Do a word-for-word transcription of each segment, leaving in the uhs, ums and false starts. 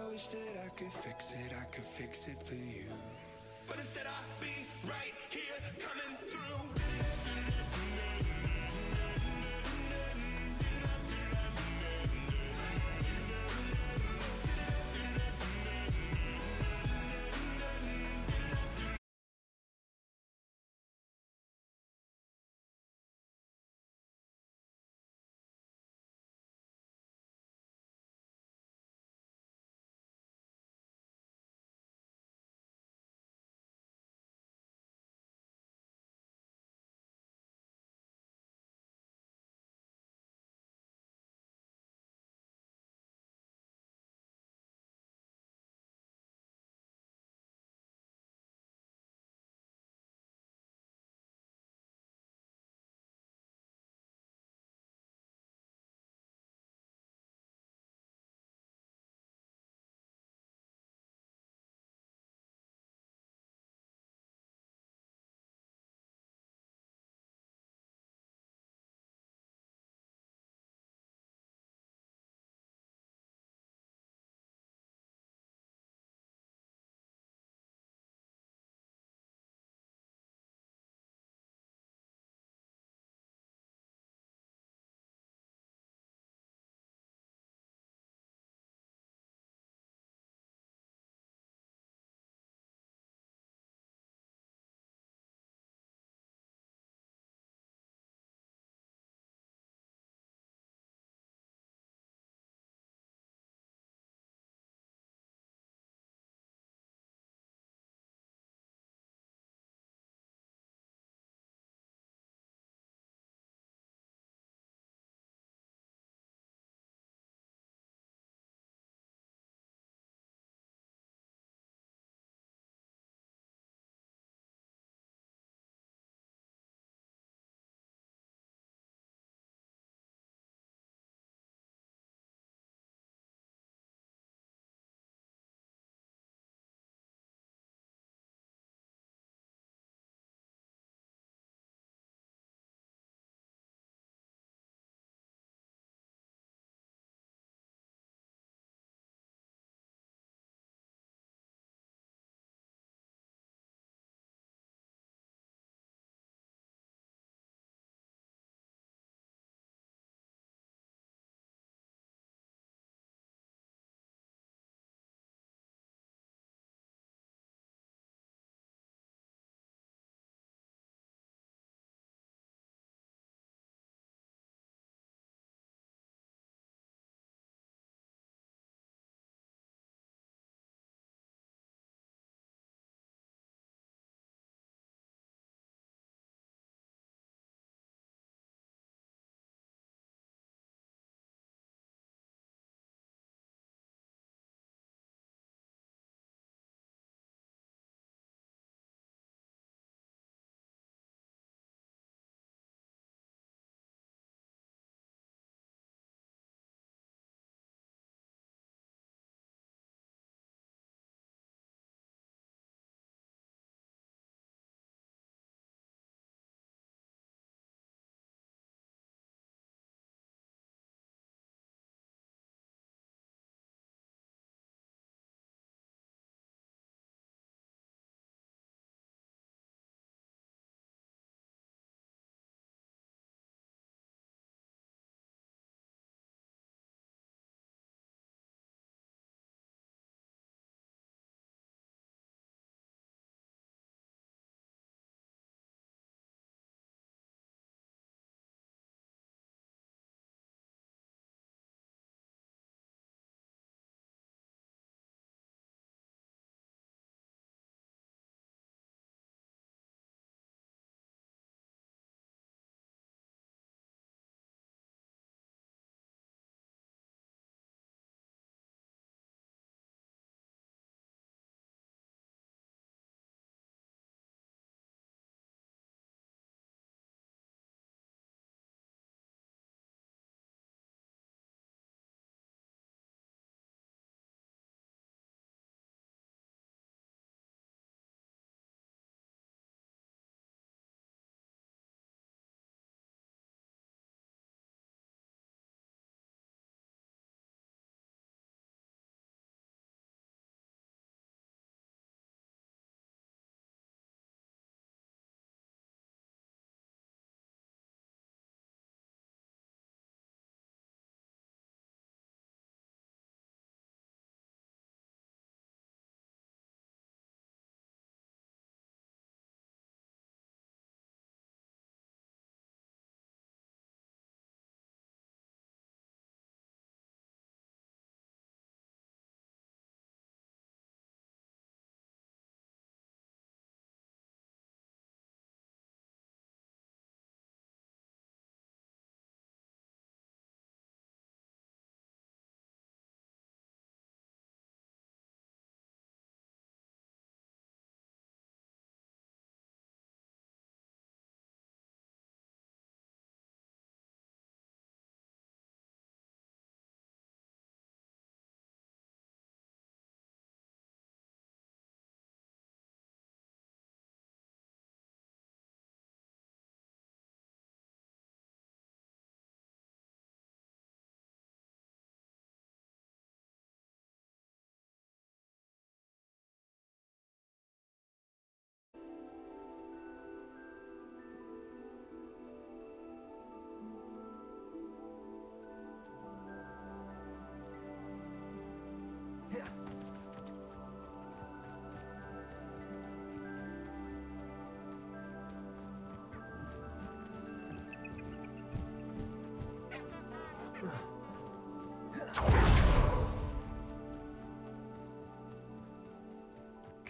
wish that I could fix it, I could fix it for you. But instead I'll be right here coming through.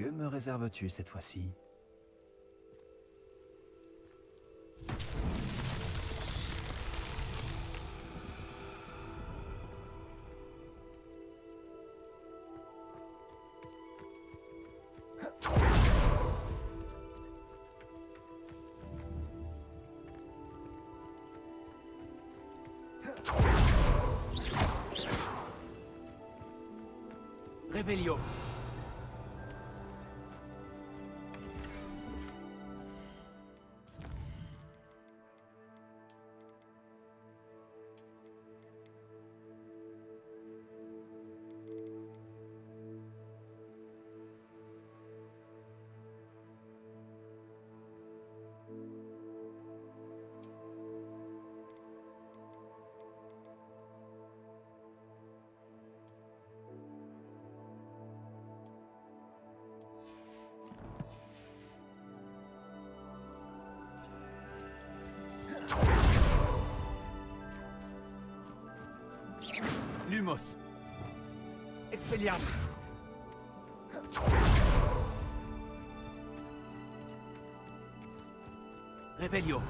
Que me réserves-tu cette fois-ci? Revelio. Lumos. Expelliarmus. Revelio.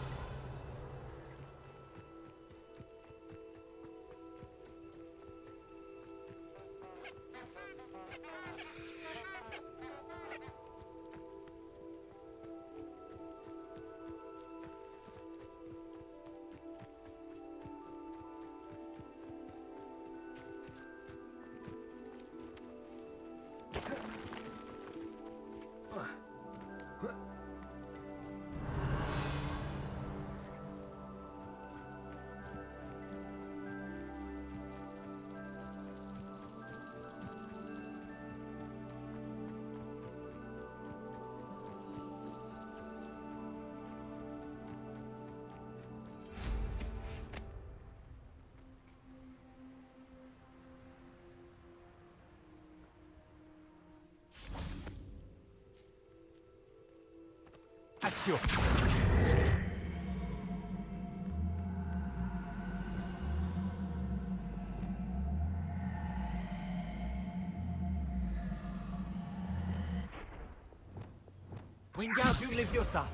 Action. Wingardium Leviosa.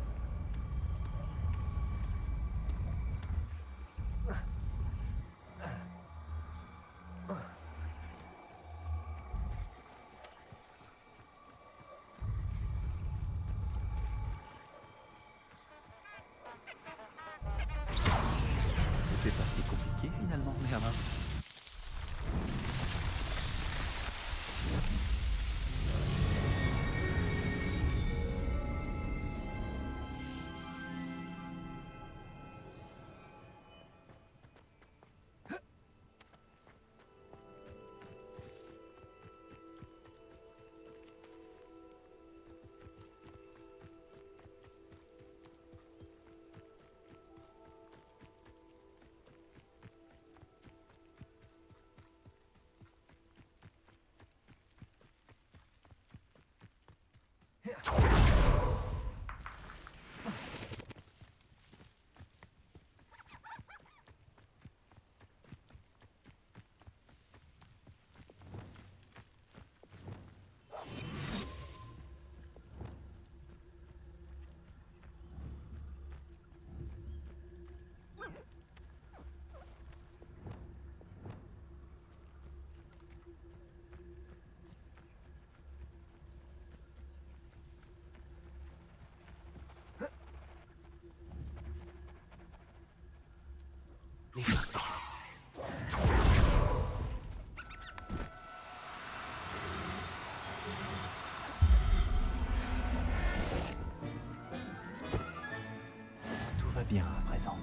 C'était pas si compliqué finalement, Merlin. Leviosa. Tout va bien à présent.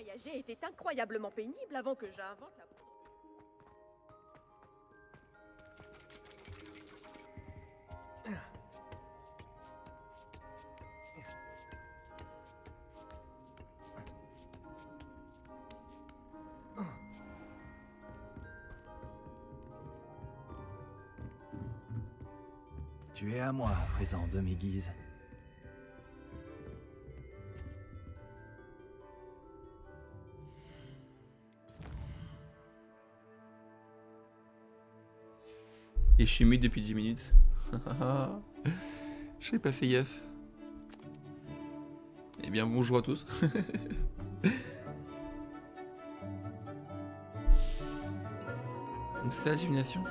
Voyager était incroyablement pénible avant que j'invente la... Tu es à moi à présent, demi-guise. Et je suis mute depuis dix minutes. Je n'ai pas fait gaffe. Eh bien bonjour à tous. Donc c'est la divination.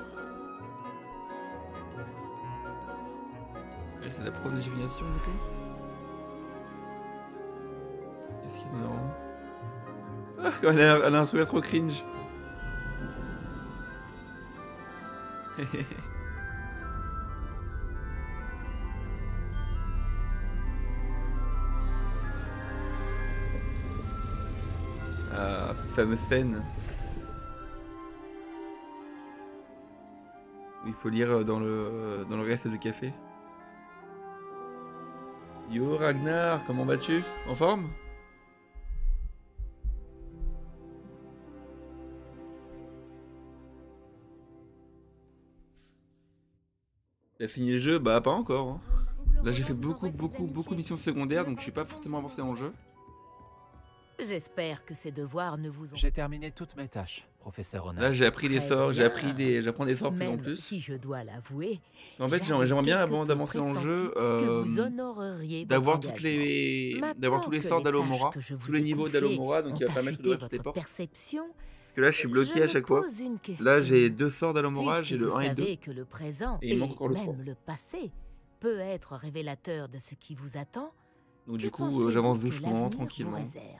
Elle c'est la preuve de divination du coup. Est-ce qu'il y en a... Ah, elle a, elle a un sourire trop cringe. Ah, cette fameuse scène où il faut lire dans le dans le reste du café. Yo Ragnar, comment vas-tu? En forme? T'as fini le jeu? Bah pas encore. Hein. Là j'ai fait beaucoup beaucoup beaucoup de missions secondaires donc je suis pas forcément avancé dans le jeu. J'espère que ces devoirs ne vous ont... J'ai terminé toutes mes tâches, professeur Honor. Là j'ai appris des Très sorts, j'ai bien. appris des, j'apprends des sorts de plus en Même plus. si je dois l'avouer, En fait j'avais j'aimerais bien quelque avant peu d'avancer dans le jeu pressenti euh, que vous honoreriez d'avoir votre toutes engagement. les Maintenant d'avoir tous les que sorts les d'Alomora, tâches que je vous tous les ai niveaux confiées d'Alomora donc ont il va permettre affûté d'ouvrir toutes les votre portes. perception, Parce que là je suis bloqué je à me chaque fois. pose une question. Là j'ai deux sorts d'Alomora, Puisque j'ai le vous un et le savez deux. que le présent Et il et manque encore le même trois. le passé peut être révélateur de ce qui vous attend. Donc Que du coup pensez-vous euh, j'avance que doucement, l'avenir vous tranquillement. réserve?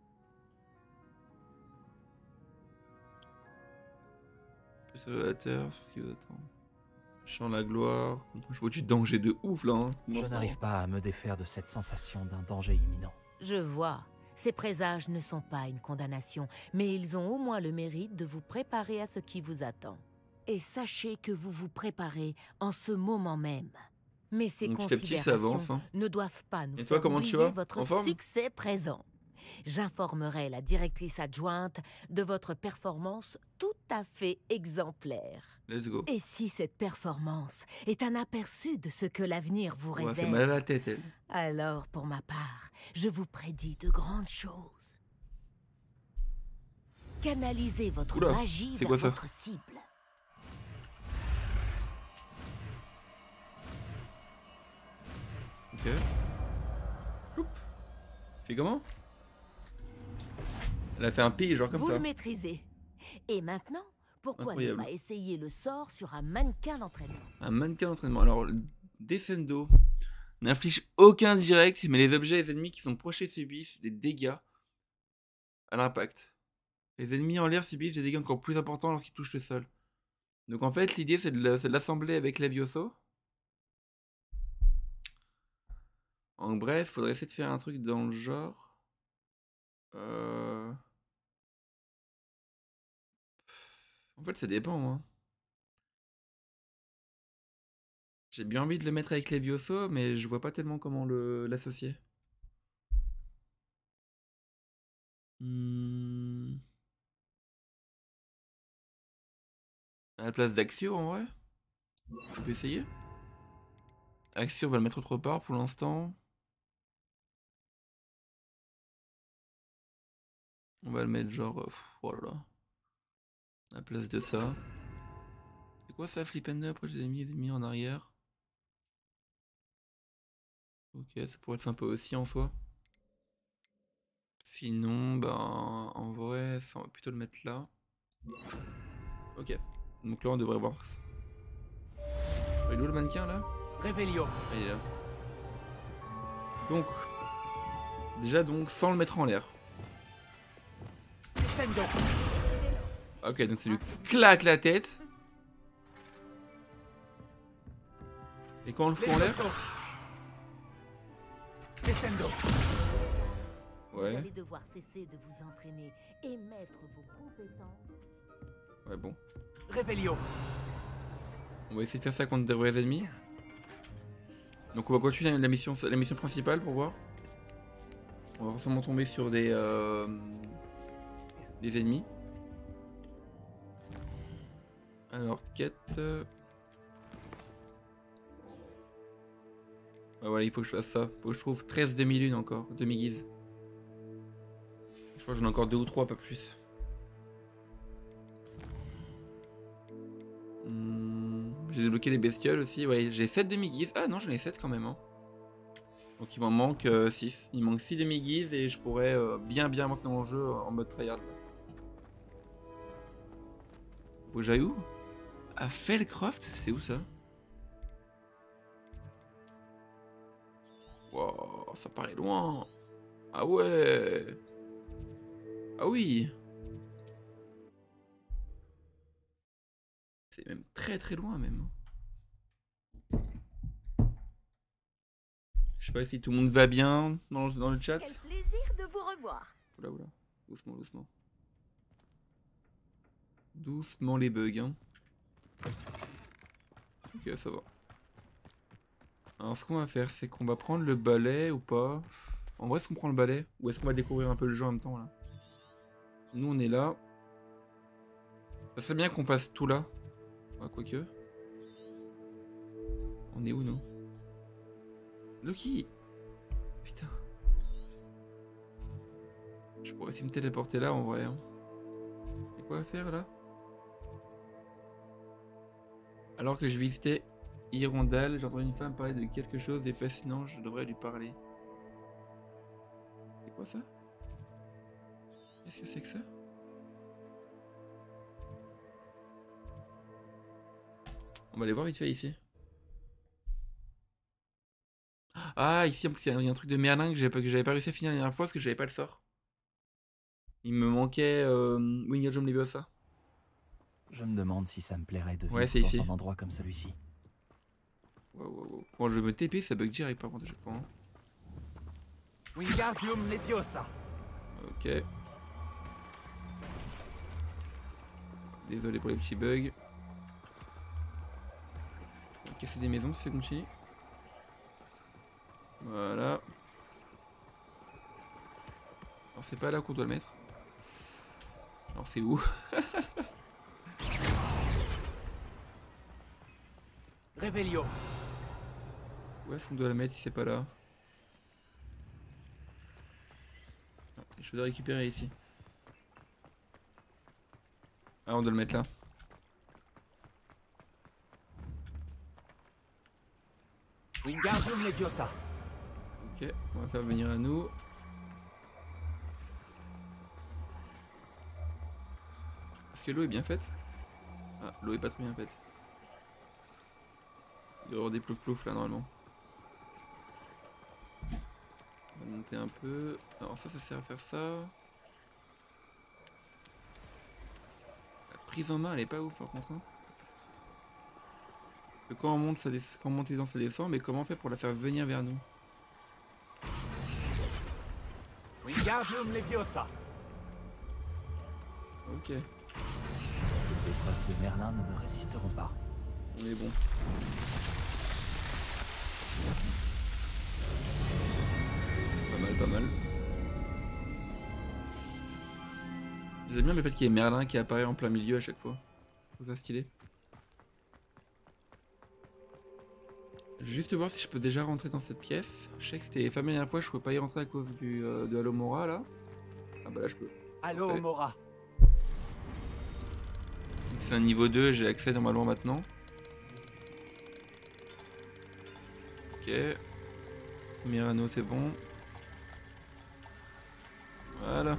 Révélateur, c'est ce qui vous attend. Chant la gloire. Je vois du danger de ouf là. Hein. Je Moi, ça n'arrive va. pas à me défaire de cette sensation d'un danger imminent. Je vois. Ces présages ne sont pas une condamnation, mais ils ont au moins le mérite de vous préparer à ce qui vous attend. Et sachez que vous vous préparez en ce moment même. Mais ces Donc, petit à petit, ça considérations avance, hein. ne doivent pas nous Et toi, faire comment tu oublier vas? votre En forme? succès présent. J'informerai la directrice adjointe de votre performance tout à fait exemplaire. Let's go. Et si cette performance est un aperçu de ce que l'avenir vous On m'a fait réserve, mal à la tête elle. alors, pour ma part, je vous prédis de grandes choses. Canalisez votre Oula, magie c'est vers quoi ça? votre cible. Ok. Oup. Fais comment? Elle a fait un pi genre comme Vous ça. le maîtrisez. Et maintenant, pourquoi Incroyable. ne pas essayer le sort sur un mannequin d'entraînement? Un mannequin d'entraînement. Alors, le Descendo n'inflige aucun direct, mais les objets et les ennemis qui sont proches subissent des dégâts à l'impact. Les ennemis en l'air subissent des dégâts encore plus importants lorsqu'ils touchent le sol. Donc en fait, l'idée c'est de la- c'est de l'assembler avec Levioso. En bref, faudrait essayer de faire un truc dans le genre. Euh... En fait, ça dépend. Hein. J'ai bien envie de le mettre avec Levioso, mais je vois pas tellement comment le l'associer. Hmm. À la place d'Axio, en vrai? On peut essayer? Axio, on va le mettre autre part pour l'instant. On va le mettre genre... euh, pff, oh là là. À la place de ça. C'est quoi ça, Flip and Up? Après j'ai mis, mis en arrière. Ok, ça pourrait être sympa aussi en soi. Sinon, ben... En vrai, ça, on va plutôt le mettre là. Ok. Donc là, on devrait voir... Il est où le mannequin là? Revelio. Ah, il est là. Donc, déjà donc sans le mettre en l'air. Descendo. Ok, donc ça lui claque la tête. Et quand on le fout en l'air, Descendo. Vous Ouais. allez devoir cesser de vous entraîner et mettre vos compétences. Ouais, bon. Revelio. On va essayer de faire ça contre des vrais ennemis. Donc on va continuer la mission, la mission principale pour voir. On va forcément tomber sur des, euh, des ennemis. Alors, quête. Ah, voilà, il faut que je fasse ça. Faut que je trouve treize demi-lunes encore, demi-guises. Je crois que j'en ai encore deux ou trois, pas plus. Hmm, j'ai débloqué les bestioles aussi. Ouais, j'ai sept demi-guises. Ah non, j'en ai sept quand même. Hein. Donc il m'en manque euh, six. Il manque six demi-guises et je pourrais euh, bien bien avancer dans le jeu euh, en mode tryhard. Faut que j'aille où? À Felcroft? C'est où ça? Wow, ça paraît loin. Ah ouais. Ah oui. C'est même très très loin même. Je sais pas si tout le monde va bien dans le, dans le chat. Quel plaisir de vous revoir. Oula oula. Doucement, doucement. Doucement les bugs hein. Ok, ça va. Alors ce qu'on va faire, c'est qu'on va prendre le balai ou pas. En vrai, est-ce qu'on prend le balai? Ou est-ce qu'on va découvrir un peu le jeu en même temps là? Nous on est là. Ça serait bien qu'on passe tout là. Ah, quoique. On est où nous? Loki! Putain. Je pourrais essayer de me téléporter là en vrai. Hein. Y'a quoi à faire là? Alors que je visitais Hirondale, j'ai entendu une femme parler de quelque chose de fascinant, je devrais lui parler. C'est quoi ça? Qu'est-ce que c'est que ça? On va aller voir vite fait ici. Ah, ici en plus il y a un truc de Merlin que j'avais pas, que j'avais pas réussi à finir la dernière fois parce que j'avais pas le sort. Il me manquait euh, Wingardium Leviosa. Je me demande si ça me plairait de vivre Ouais, c'est dans ici. un endroit comme celui-ci. Wow, wow, wow. Bon, je me T P, ça bug direct par contre à chaque fois. Hein. Wingardium Leviosa. Ok. Désolé pour les petits bugs. On va casser des maisons si ça continue. Voilà. Alors c'est pas là qu'on doit le mettre. Alors c'est où? Revelio. Où est-ce qu'on doit le mettre si c'est pas là? Ah, des choses à récupérer ici. Ah, on doit le mettre là. Wingardium Leviosa. Ok, on va faire venir à nous. Est-ce que l'eau est bien faite? Ah, l'eau est pas très bien faite. Il doit y avoir des plouf plouf là normalement. On va monter un peu. Alors ça, ça sert à faire ça. La prise en main elle est pas ouf par contre. Hein. Parce que quand on monte, ça descend, quand on monte les dents ça descend, mais comment on fait pour la faire venir vers nous? Wingardium Leviosa. Ok, Ces épreuves de Merlin ne me résisteront pas. on est bon. Pas mal, pas mal. J'aime bien le fait qu'il y ait Merlin qui apparaît en plein milieu à chaque fois. Je trouve ça stylé. Je vais juste voir si je peux déjà rentrer dans cette pièce. Je sais que c'était fermé la dernière fois, je pouvais pas y rentrer à cause du, euh, de Alomora là. Ah bah là je peux. Allo Parfait. Mora. C'est un niveau deux, j'ai accès normalement maintenant. Ok. Premier anneau c'est bon. Voilà.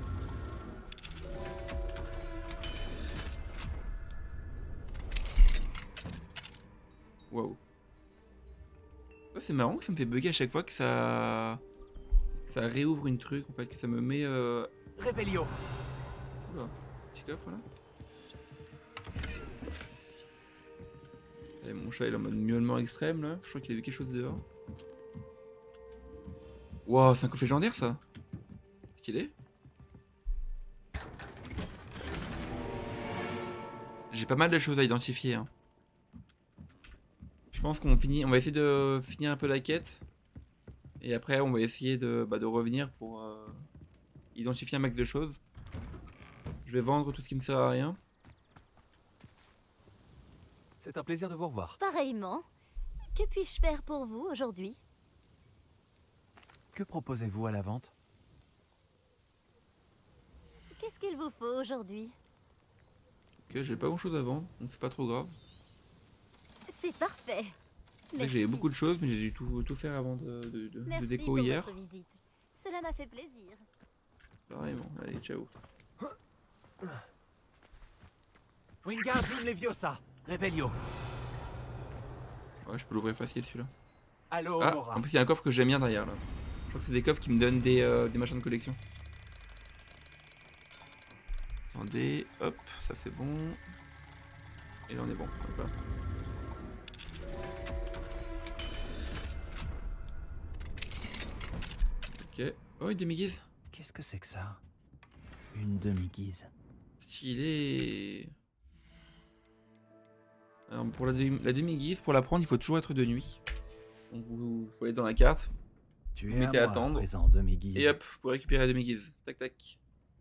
Waouh. Oh, c'est marrant que ça me fait bugger à chaque fois que ça... Ça réouvre une truc en fait, que ça me met... Euh... Revelio. Oula, petit coffre là. Et mon chat il est en mode miaulement extrême là, je crois qu'il a vu quelque chose dehors. Waouh, c'est un coffre légendaire ça. Stylé. J'ai pas mal de choses à identifier. Hein. Je pense qu'on finit, on va essayer de finir un peu la quête. Et après, on va essayer de, bah, de revenir pour euh, identifier un max de choses. Je vais vendre tout ce qui me sert à rien. C'est un plaisir de vous revoir. Pareillement. Que puis-je faire pour vous aujourd'hui? Que proposez-vous à la vente? Qu'est-ce qu'il vous faut aujourd'hui? Ok, j'ai pas grand chose à vendre, donc c'est pas trop grave. C'est parfait. J'ai beaucoup de choses, mais j'ai dû tout, tout faire avant de, de, de, Merci de déco pour hier. votre visite. Cela m'a fait plaisir. Pareillement, allez, ciao. Wingardium Leviosa. Revelio. Ouais, je peux l'ouvrir facile celui-là. Allo Ah, Mora. en plus il y a un coffre que j'aime bien derrière là. Je crois que c'est des coffres qui me donnent des, euh, des machins de collection. Attendez, hop, ça c'est bon. Et là on est bon, hop là. Ok, oh une demi-guise. Qu'est-ce que c'est que ça? Une demi-guise. Stylé. Alors pour la, demi- la demi-guise, pour la prendre il faut toujours être de nuit. Donc vous faut aller dans la carte. Tu Vous es mettez à à moi, attendre. présent, demi-guise. Et hop, vous pouvez récupérer la demi-guise. Tac tac.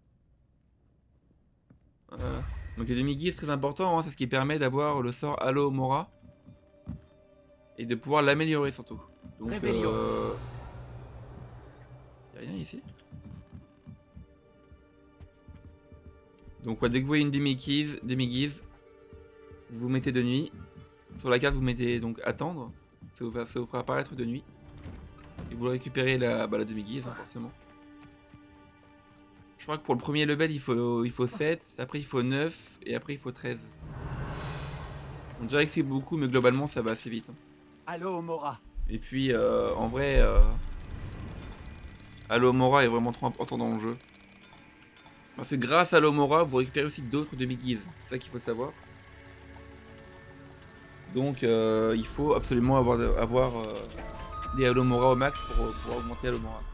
Voilà. Donc les demi-guises très important, hein, c'est ce qui permet d'avoir le sort Allo Mora. Et de pouvoir l'améliorer surtout. Donc Revelio. euh... Y'a rien ici. Donc ouais, dès que vous voyez une demi-guise, demi-guise, vous vous mettez de nuit. Sur la carte vous mettez donc attendre. Ça vous, ça vous fera apparaître de nuit. Et vous récupérez la, bah, la demi-guise hein, forcément. Je crois que pour le premier level il faut, il faut sept, après il faut neuf et après il faut treize. On dirait que c'est beaucoup mais globalement ça va assez vite. Hein. Allo Mora. Et puis euh, en vrai, euh, Allo Mora est vraiment trop important dans le jeu. Parce que grâce à Allo Mora vous récupérez aussi d'autres demi-guises. C'est ça qu'il faut savoir. Donc euh, il faut absolument avoir, avoir euh, des Allo Mora au max pour pouvoir augmenter Allo Mora.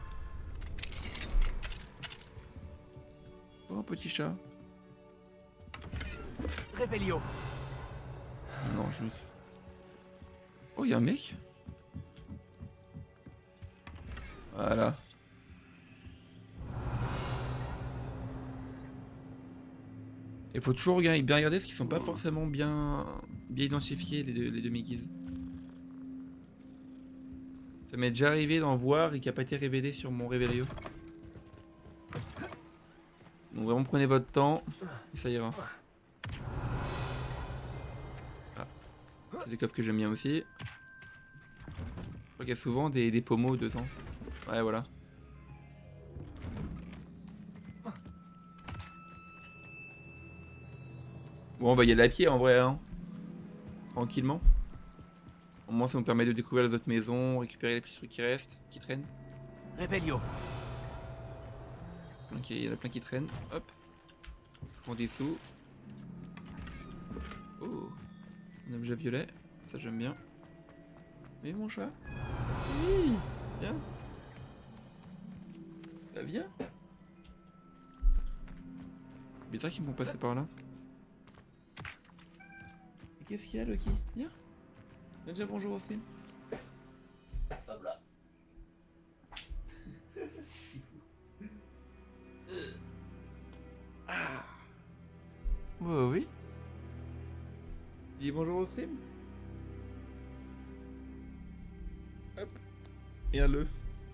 Oh petit chat. Revelio. Non je me suis... Oh y'a un mec. Voilà. Il faut toujours regarder, bien regarder parce qu'ils sont pas forcément bien, bien identifiés les deux, les demi-guises. Ça m'est déjà arrivé d'en voir et qui a pas été révélé sur mon Revelio. Donc vraiment prenez votre temps et ça ira. Ah. C'est des coffres que j'aime bien aussi. Je crois qu'il y a souvent des, des pommeaux dedans. Ouais voilà. Bon on va y aller à pied en vrai hein. Tranquillement. Au moins ça nous permet de découvrir les autres maisons, récupérer les petits trucs qui restent, qui traînent. Revelio. Ok, il y en a plein qui traînent. Hop. Je prends des sous. Oh. Un objet violet. Ça j'aime bien. Mais mon chat. Oui. Viens. Bah viens. Bizarre qu'ils vont passer par là. Qu'est-ce qu'il y a Loki? Viens. Viens dire bonjour au stream. Hop là. Ah. Oh, oui. Dis bonjour au stream. Hop. Regarde-le.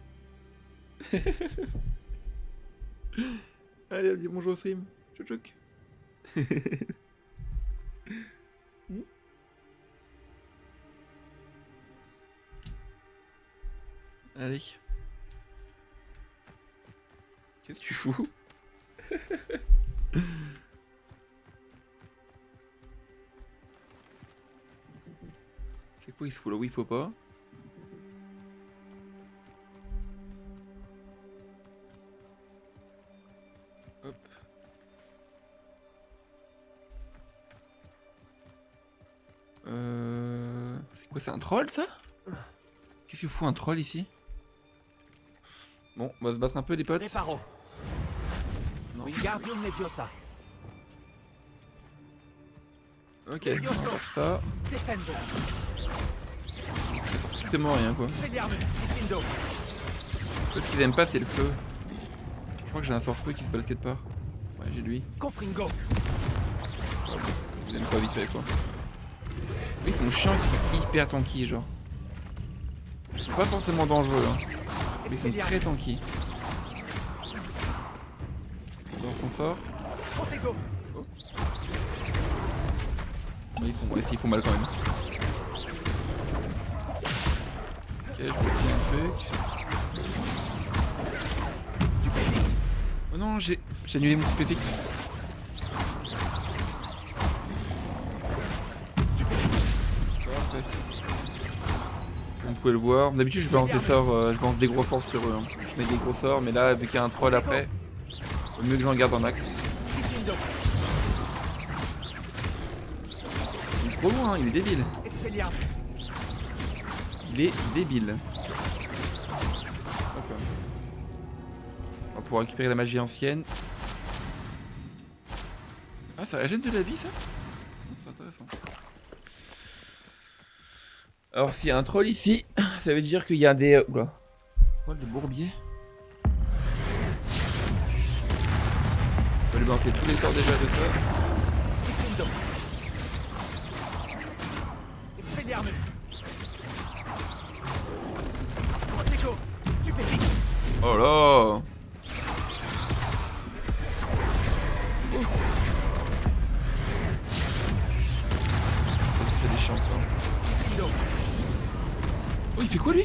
Allez, dis bonjour au stream. Tchouk tchouk. Hmm. Allez. Qu'est-ce que tu fous? Chaque fois il se fout là où il faut pas. Hop. Euh... C'est quoi, c'est un troll ça? Qu'est-ce que fout un troll ici? Bon, on va se battre un peu les potes. Réparo. Non. Wingardium Leviosa. Ok, on va faire ça. Descendo. Strictement rien quoi. Expelliarmus. Diffindo. Ce qu'ils aiment pas c'est le feu. Je crois que j'ai un sort feu qui se balade quelque part. Ouais, j'ai lui. Confringo. Ils aiment pas vite fait quoi. Ils sont chiants, ils sont hyper tanky genre. Ils sont pas forcément dangereux hein. Mais ils sont très tanky. On va son sort. Protego. Oh. Ils font, ouais, ils font mal quand même. Ok, je bloquer un truc. Stupéfix. Oh non, j'ai j'ai annulé mon stupéfix. Parfait. Vous pouvez le voir. D'habitude, je balance des sorts, euh, je balance des gros sorts sur eux. Hein. Je mets des gros sorts, mais là, vu qu'il y a un troll après, au mieux que j'en garde en max. Diffindo. Il est trop loin, hein, il est débile. Expelliarmus. Il est débile. D'accord. On va pouvoir récupérer la magie ancienne. Ah, ça régène de la vie, ça? C'est intéressant. Alors, s'il y a un troll ici, ça veut dire qu'il y a des... Oula. Troll de bourbier. On va lui balancer tous les sorts déjà de ça. Diffindo. Expelliarmus. Protego. Stupéfix. Oh là! Oh. Ça fait des chances, hein. Diffindo. Oh, il fait quoi lui?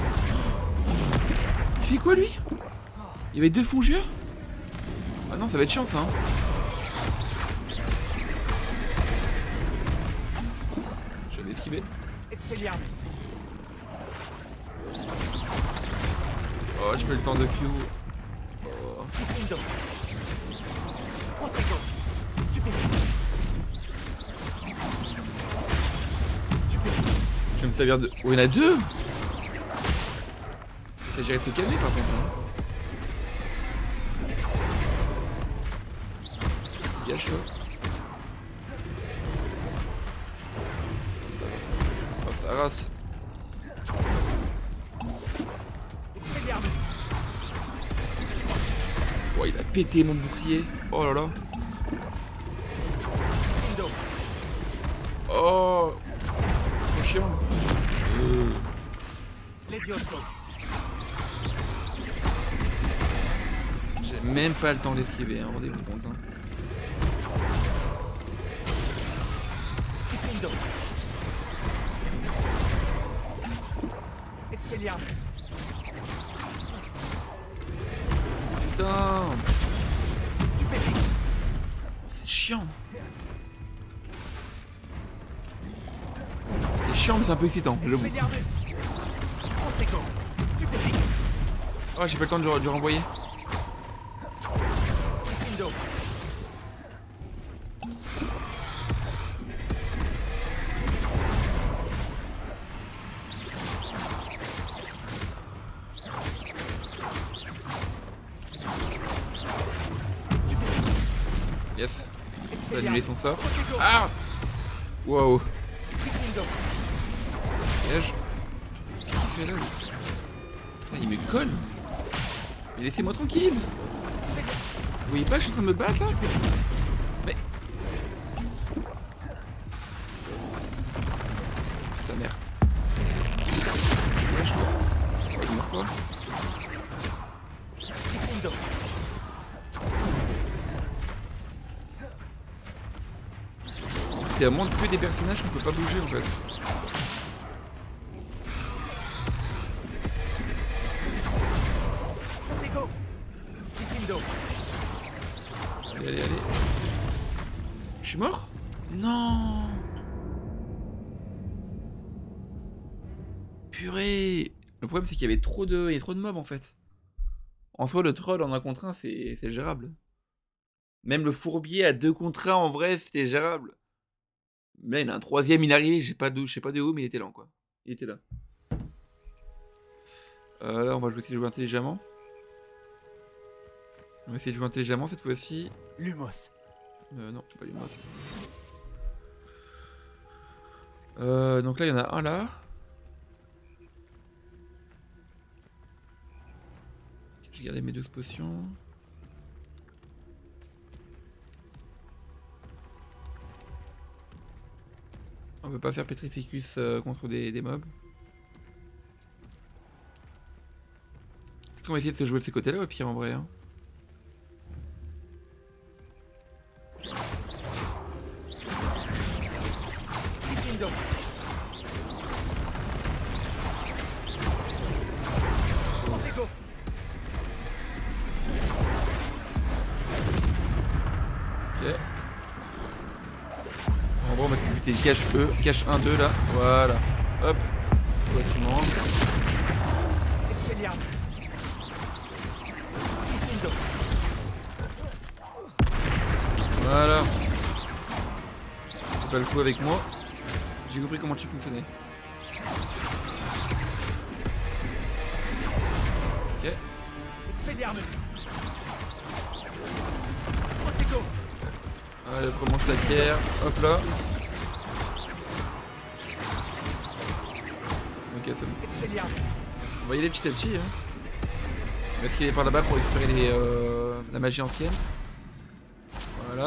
Il fait quoi lui? Il y avait deux fongeurs? Ah non, ça va être chiant ça. Hein. J'avais esquivé. Expelliarmus. Oh, je mets le temps de Q. Oh. Diffindo. Protego. Stupéfix. Stupéfix. Je vais me servir de... Oh, il y en a deux. Il s'agirait de se calmer par contre. Hein. Il y a chaud. Oh, ça rase. Expelliarmus. Oh, il a pété mon bouclier. Oh là là. Diffindo. Oh. Trop chiant. Euh. Levioso. J'ai même pas le temps d'esquiver, hein, rendez-vous compte. Hein. Diffindo. Expelliarmus. Putain. Stupéfix. C'est chiant. C'est chiant mais c'est un peu excitant, j'avoue. Expelliarmus. Protego. Stupéfix. Oh, j'ai pas le temps de le de le renvoyer. Diffindo. Yes. Ça a annulé son sort. Protego. Ah. Wow. Diffindo. Piège. Qu'est-ce qu'il fait là lui? Ah, il me colle. Mais laissez-moi tranquille. Vous voyez pas que je suis en train de me battre là? Mais... Sa mère. Ouais, je trouve. Il meurt pas. Diffindo. C'est vraiment que des personnages qu'on peut pas bouger en fait. Protego. Diffindo. Allez, allez, allez. Je suis mort? Non. Purée. Le problème c'est qu'il y avait trop de... Il y a trop de mobs en fait. En soi le troll en un contre un c'est c'est gérable. Même le fourbier à deux contre un en vrai c'était gérable. Mais là il y en a un troisième, il est arrivé, je sais pas d'où, je sais pas de où mais il était là quoi. Il était là. Euh, là on va essayer de jouer intelligemment. On va essayer de jouer intelligemment cette fois-ci. Lumos. Euh, non, pas Lumos. Euh, donc là, il y en a un là. J'ai gardé mes douze potions. On peut pas faire Petrificus euh, contre des, des mobs. Est-ce qu'on va essayer de se jouer de ces côtés-là au pire en vrai hein. Crescendo. Protego. Ok. En gros on va se buter cache E, cache un deux là, voilà. Hop. Toi tu manges. Expelliarmus. Crescendo. Voilà. C'est pas le coup avec moi. J'ai compris comment tu fonctionnais. Ok. Expelliarmus. Protego. Allez, on mange la pierre. Hop là. Ok, c'est bon. Expelliarmus. On va y aller petit à petit. Hein. On va filer par là-bas pour récupérer les, euh, la magie ancienne. Voilà.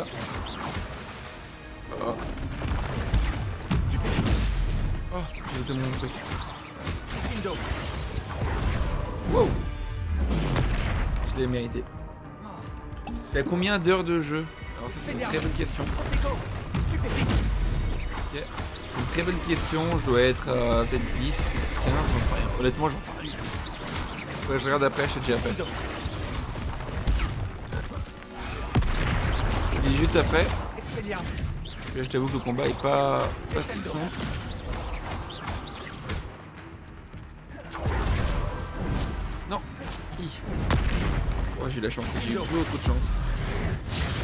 Oh, oh j'ai loupé mon truc. Crescendo. Wow. Je l'ai mérité. T'as combien d'heures de jeu? Alors ça c'est une très bonne question. Protego. Stupéfique. Ok. C'est une très bonne question. Je dois être à peut-être dix, quinze, j'en sais rien. Honnêtement j'en sais rien. Ouais, je regarde après, je te dis après. Je dis juste après. Expelliarmus. Là, je t'avoue que le combat est pas, pas si son. Non. Hi. Oh, j'ai eu la chance. J'ai eu beaucoup de chance.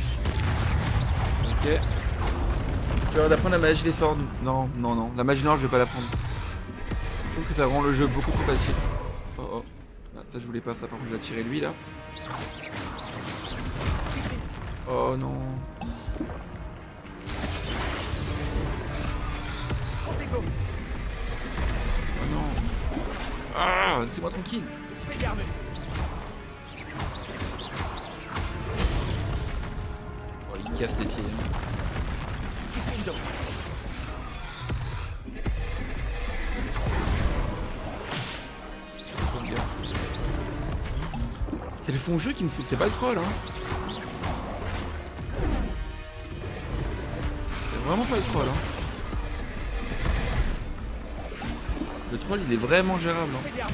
Ok. Je vais d'apprendre la magie des sorts. Non, non, non. La magie noire, je vais pas l'apprendre. Je trouve que ça rend le jeu beaucoup trop facile. Oh oh. Ah, ça, je voulais pas ça. Par contre, j'ai attiré lui là. Oh non. Protego. Oh non. Ah, laissez-moi tranquille. Expelliarmus. Oh, il casse les pieds. Hein. Crescendo. C'est le fond jeu qui me saoule, c'est pas le troll hein. C'est vraiment pas le troll hein. Le troll il est vraiment gérable hein. Expelliarmus.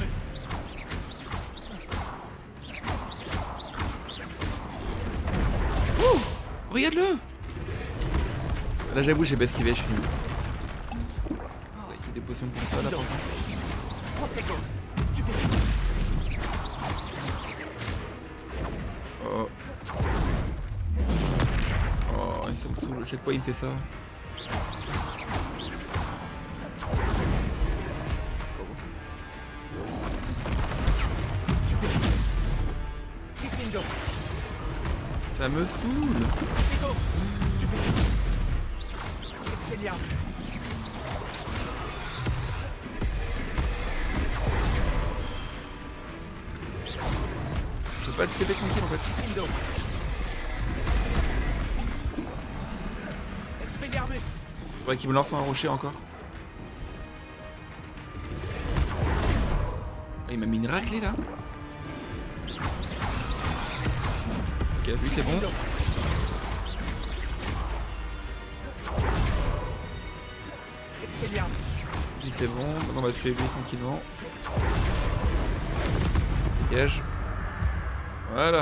Oh, regarde-le. Là j'avoue j'ai pas esquivé, je suis nul. Avec des potions pour ça là par contre. Protego. Stupéfique. Oh. Oh, il me saoule, à chaque fois il me fait ça. Stupéfique. Crescendo. Ça me saoule. Protego. Stupéfique. Expelliarmus. Je peux pas te péter tranquille en fait. Crescendo. Expelliarmus. Faudrait qu'il me lance un rocher encore. Oh, il m'a mis une raclée là. Ok, lui c'est bon. Expelliarmus. Lui c'est bon, maintenant on va tuer lui tranquillement. Dégage. Voilà.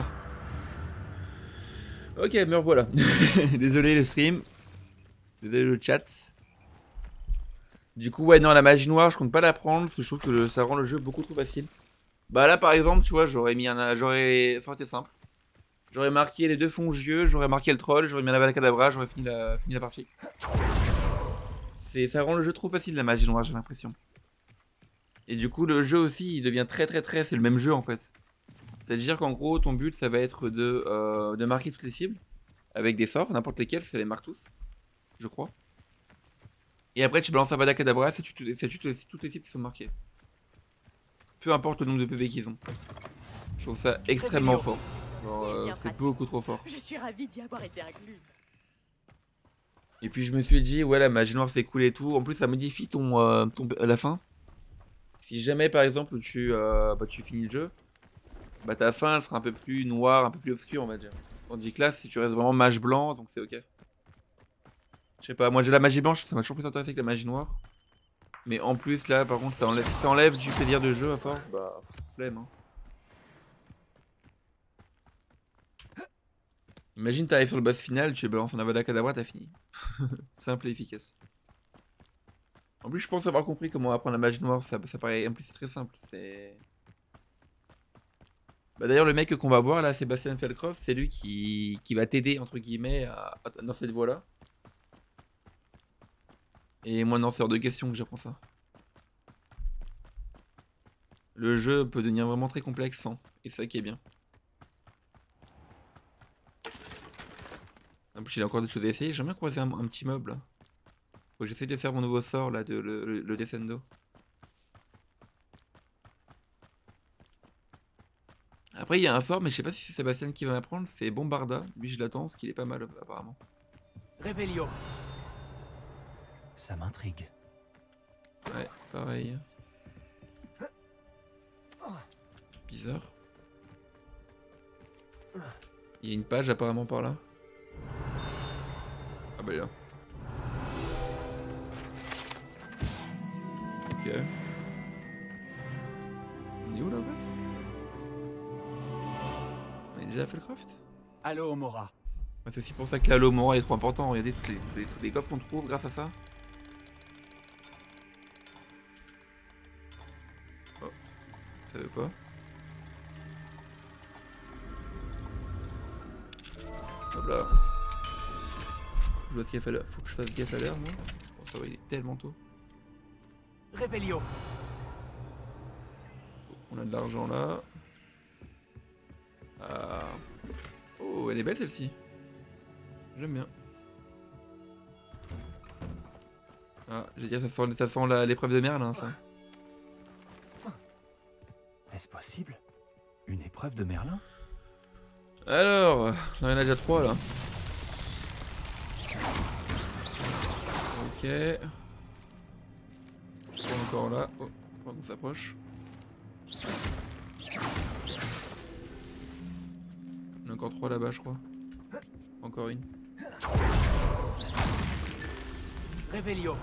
Ok, me revoilà. Désolé le stream. Désolé le chat. Du coup, ouais, non, la magie noire, je compte pas la prendre parce que je trouve que le- ça rend le jeu beaucoup trop facile. Bah là, par exemple, tu vois, j'aurais mis un. J'aurais. Ça aurait été simple. J'aurais marqué les deux fongieux, j'aurais marqué le troll, j'aurais mis un abracadabra, j'aurais fini la, fini la partie. C'est, ça rend le jeu trop facile la magie noire, j'ai l'impression. Et du coup, le jeu aussi, il devient très très très. C'est le même jeu en fait. C'est-à-dire qu'en gros, ton but, ça va être de, euh, de marquer toutes les cibles avec des sorts, n'importe lesquels, ça les marque tous, je crois. Et après, tu balances Avada Kedavra, ça tue toutes les cibles qui sont marquées. Peu importe le nombre de P V qu'ils ont. Je trouve ça extrêmement fort. Euh, c'est beaucoup trop fort. Je suis ravie d'y avoir été incluse. Et puis je me suis dit, ouais, la magie noire c'est cool et tout. En plus, ça modifie ton, euh, ton à la fin. Si jamais par exemple tu, euh, bah, tu finis le jeu, bah ta fin elle sera un peu plus noire, un peu plus obscure, on va dire. Tandis que là, si tu restes vraiment mage blanc, donc c'est ok. Je sais pas, moi j'ai la magie blanche, ça m'a toujours plus intéressé que la magie noire. Mais en plus, là par contre, ça enlève, ça enlève du plaisir de jeu à force, bah flemme. Hein. Imagine t'arrives sur le boss final, tu balances un Avada Kedavra, t'as fini. Simple et efficace. En plus, je pense avoir compris comment apprendre la magie noire, ça, ça paraît en plus c'est très simple. C'est. Bah d'ailleurs, le mec qu'on va voir là, Sébastien Feldcroft, c'est lui qui, qui va t'aider entre guillemets à, à, dans cette voie là. Et moi, non, c'est hors de question que j'apprends ça. Le jeu peut devenir vraiment très complexe sans, et c'est ça qui est bien. En plus, il a encore des choses à essayer. J'aimerais bien croiser un, un petit mob là. Faut que j'essaie de faire mon nouveau sort là, de, le, le, le Descendo. Après, il y a un sort, mais je sais pas si c'est Sébastien qui va m'apprendre. C'est Bombarda. Lui, je l'attends, parce qu'il est pas mal apparemment. Revelio. Ça m'intrigue. Ouais, pareil. Bizarre. Il y a une page apparemment par là. Ah bah elle est là. Ok. On est où là en fait? On est déjà à Feldcroft? Allo Mora. C'est aussi pour ça que l'Halo Mora est trop important. Regardez tous les, tous les, tous les coffres qu'on trouve grâce à ça. Oh, ça veut pas. Hop là. Je vois ce qu'il faut, faut que je fasse gaffe à l'heure moi. Bon, ça va, il est tellement tôt. Revelio. On a de l'argent là. Ah. Oh, elle est belle celle-ci. J'aime bien. Ah, j'ai dit ça sent, ça sent l'épreuve de Merlin, ça. Est-ce possible? Une épreuve de Merlin? Alors, là, il y en a déjà trois, là. Ok. Encore là. Oh, on s'approche. Il y en a encore trois là-bas, je crois. Encore une. Revelio.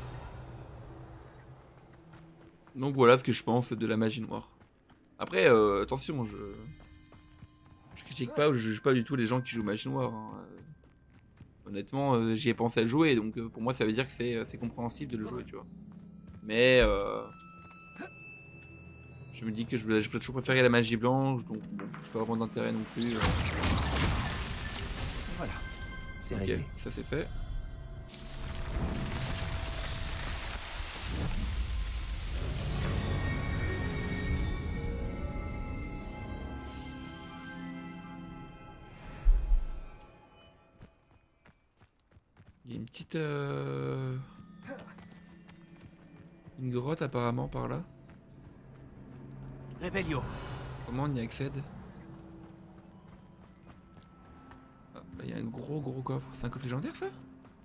Donc voilà ce que je pense de la magie noire. Après, euh, attention, je... Je critique pas ou je juge pas du tout les gens qui jouent magie noire. Hein. Honnêtement, euh, j'y ai pensé à jouer, donc euh, pour moi ça veut dire que c'est compréhensible de le jouer, tu vois. Mais... Euh... Je me dis que je, je peux toujours préférer la magie blanche, donc bon, je pas vraiment d'intérêt non plus. Euh... Voilà, c'est Ok, réglé. ça c'est fait. Il y a une petite... Euh... Une grotte apparemment par là. Revelio. Comment on y accède? Ah, bah, il y a un gros gros coffre. C'est un coffre légendaire ça?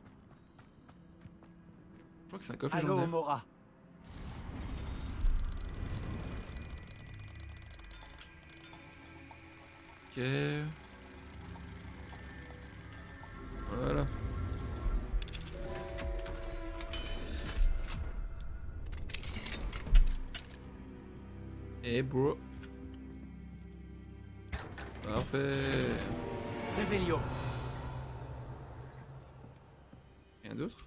Je crois que c'est un coffre Allo légendaire. Mora. Ok. Voilà. Et bro. Parfait. Revelio. Rien d'autre?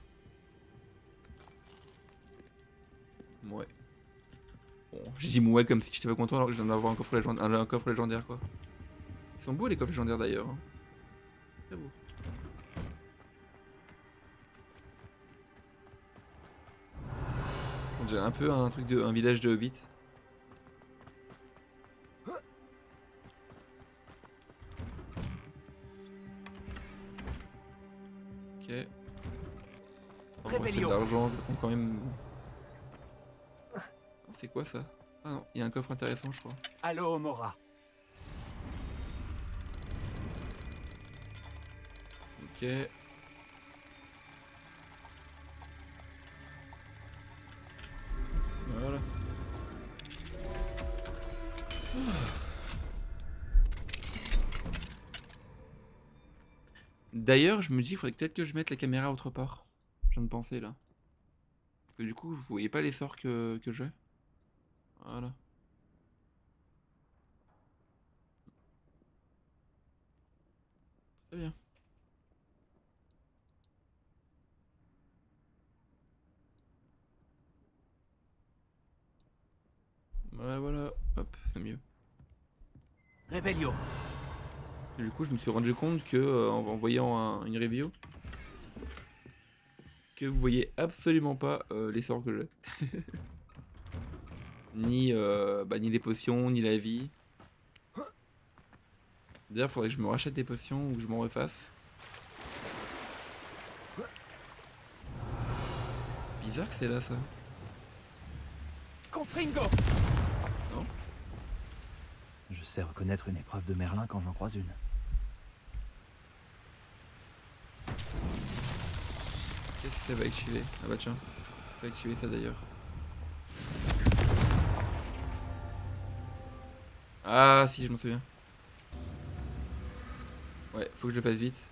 Ouais. Bon, j'ai dit mouais comme si j'étais pas content alors que je viens d'avoir un coffre légendaire, un, un coffre légendaire quoi. Ils sont beaux les coffres légendaires d'ailleurs. Hein. Très beau. On dirait un peu un truc de un village de Hobbit. c'est de Réveillon. l'argent, on quand même. C'est quoi ça? Ah non, il y a un coffre intéressant, je crois. Allô, Mora. Ok. Voilà. D'ailleurs, je me dis, il faudrait peut-être que je mette la caméra autre part. Je viens de penser là. Parce que du coup, vous voyez pas les sorts que, que j'ai. Voilà. Très bien. Ouais, voilà. Hop, c'est mieux. Réveillon. Et du coup, je me suis rendu compte que, euh, en, en voyant un- une review, que vous voyez absolument pas euh, les sorts que j'ai. ni, euh, bah, ni les potions, ni la vie. D'ailleurs, faudrait que je me rachète des potions ou que je m'en refasse. Bizarre que c'est là, ça. Confringo. Non? Je sais reconnaître une épreuve de Merlin quand j'en croise une. Qu'est-ce que ça va activer? Ah bah tiens, ça va activer ça d'ailleurs. Ah si, je m'en souviens. Ouais, faut que je le fasse vite.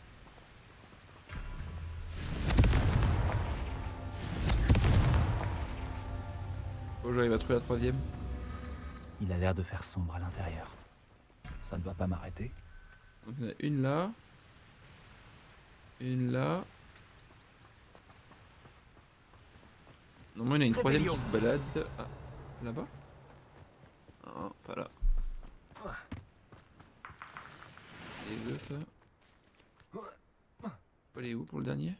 Faut que j'arrive à trouver la troisième. Il a l'air de faire sombre à l'intérieur. Ça ne va pas m'arrêter. Donc il y en a une là. Une là. Normalement il y en a une troisième qui se balade. Ah, là-bas? Non, pas là. Les deux ça. Faut aller où pour le dernier?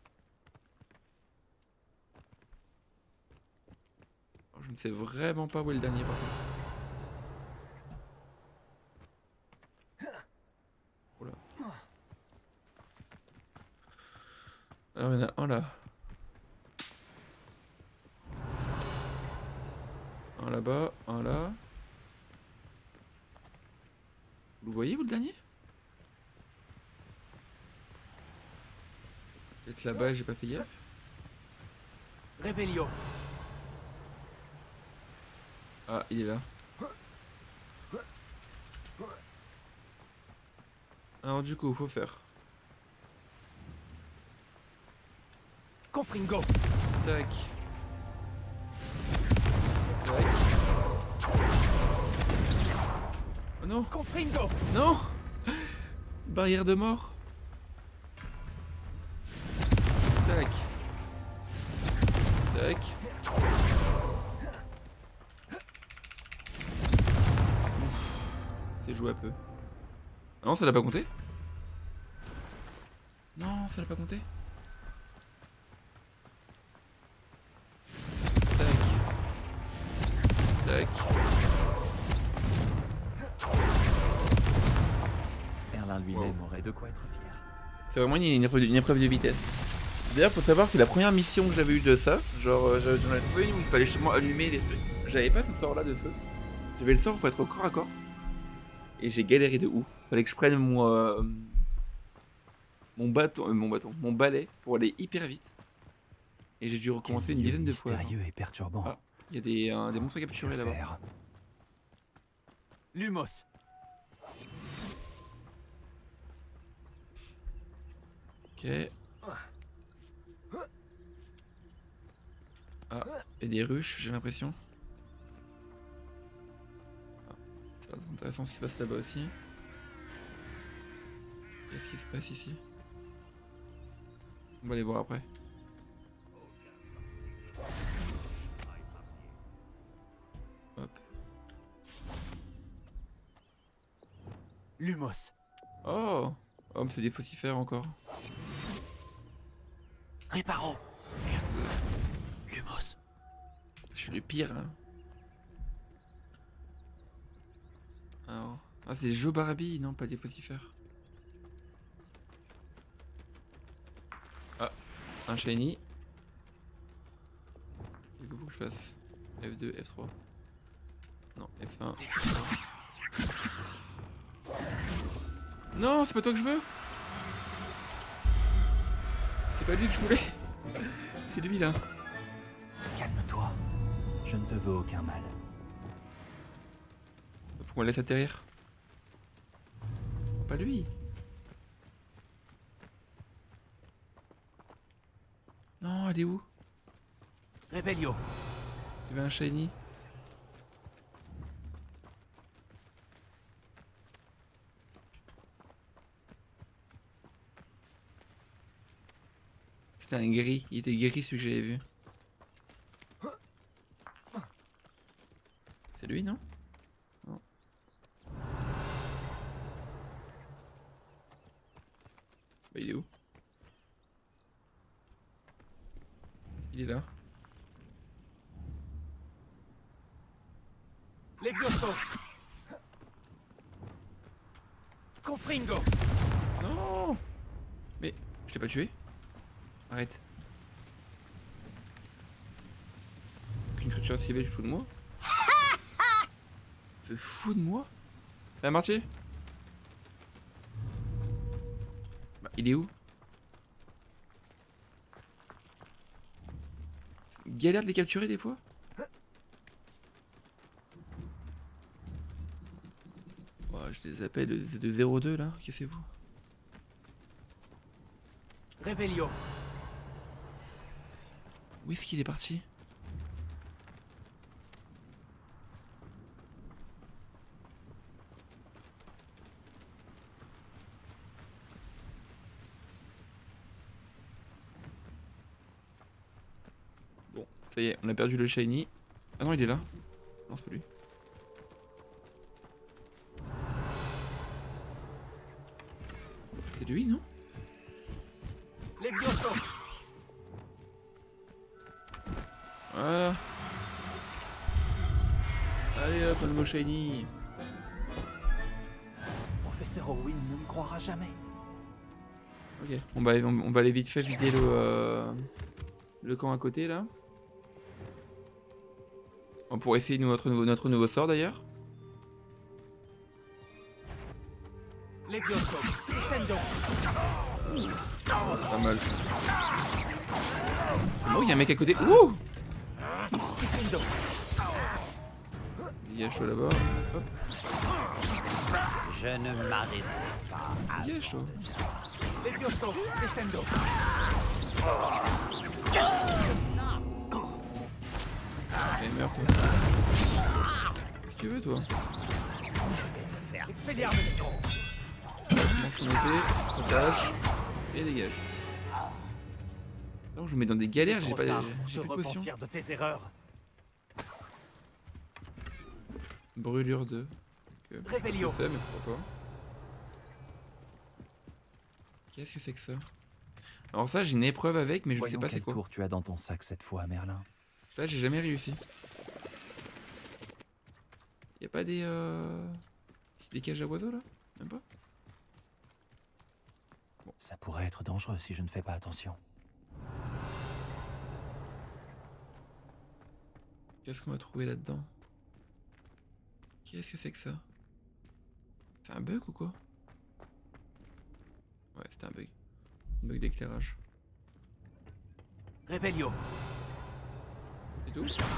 Alors, je ne sais vraiment pas où est le dernier par contre. Oula. Alors il y en a un là. Un là-bas, un là. Vous le voyez vous le dernier? Peut-être là-bas, j'ai pas fait gaffe. Réveillon. Ah, il est là. Alors du coup, faut faire. Confringo. Tac. Tac. Oh non. Confringo. Non. Barrière de mort. Tac. Tac. C'est joué à peu. Ah non, ça l'a pas compté? Non, ça l'a pas compté. Tac. Tac. Merlin lui-même Wow. aurait de quoi être fier. C'est vraiment une, une, épreuve de, une épreuve de vitesse. D'ailleurs, faut savoir que la première mission que j'avais eue de ça, genre euh, j'en avais trouvé une où il fallait justement allumer les trucs. J'avais pas ce sort là de feu. J'avais le sort où il faut être au corps à corps. Et j'ai galéré de ouf. Fallait que je prenne mon euh, mon bâton, euh, mon bâton, mon balai pour aller hyper vite. Et j'ai dû recommencer Quel une lieu dizaine de fois. mystérieux et perturbant. Ah, il y a des, euh, des monstres à Que capturer là-bas. faire? Lumos. Ok. Ah, il y a des ruches, j'ai l'impression. Ah, ça va être intéressant ce qui se passe là-bas aussi. Qu'est-ce qui se passe ici? On va aller voir après. Hop. Lumos. Oh! Oh, mais c'est des faucifères encore. Réparo. Lumos. Je suis le pire. Hein. Alors. Ah, c'est Joe Barbie, non, pas des faucifères. Ah, un shiny. fasse? F deux, F trois. Non, F un. Non, c'est pas toi que je veux. C'est pas lui que je voulais. C'est lui là. Calme-toi. Je ne te veux aucun mal. Faut qu'on le laisse atterrir. Pas lui. Non, elle est où? Revelio. Il y avait un shiny. C'était un gris. Il était gris celui que j'avais vu. C'est lui, non? Non. Bah, il est où? Il est là. Levioso. Confringo. Non! Mais je t'ai pas tué? Arrête. Aucune créature ciblée, tu te fous de moi? Tu te fous de moi? Ça a marché? Bah, il est où? Galère de les capturer des fois? Oh, je les appelle de, de zéro deux là, cassez-vous. Revelio. Où est-ce qu'il est parti? Bon, ça y est, on a perdu le shiny. Ah non, il est là. Non, c'est pas lui. C'est lui, non? Levioso. Voilà. Allez hop, un nouveau shiny. Professeur Owen ne me croira jamais. Ok, on va, on, on va aller vite fait vider le, euh, le camp à côté là. On pourrait essayer notre nouveau, notre nouveau sort d'ailleurs. Levioso. Descendo. Pas mal. Oh, il y a un mec à côté. Ouh! Il y a chaud là-bas. Hop. Je ne m'arrête pas. Il y a chaud. Levioso. Descendo. Allez, meurs toi. Qu'est-ce que tu veux toi? Expelliarmus. Mange ton épée, attache et dégage. Alors je me mets dans des galères, j'ai pas, j'ai Te plus de potions. repentir de tes erreurs. Brûlure de. Donc, euh, Revelio. je sais, mais pourquoi pas. Qu'est-ce que c'est que ça? Alors ça j'ai une épreuve avec, mais je Voyons sais pas c'est quel quoi. tour tu as dans ton sac cette fois, Merlin. Ça j'ai jamais réussi. Y'a pas des euh... des cages à oiseaux là? Même pas? Ça pourrait être dangereux si je ne fais pas attention. Qu'est-ce qu'on va trouver là-dedans? Qu'est-ce que c'est que ça? C'est un bug ou quoi? Ouais, c'était un bug. Un bug d'éclairage. Revelio. C'est tout? C'est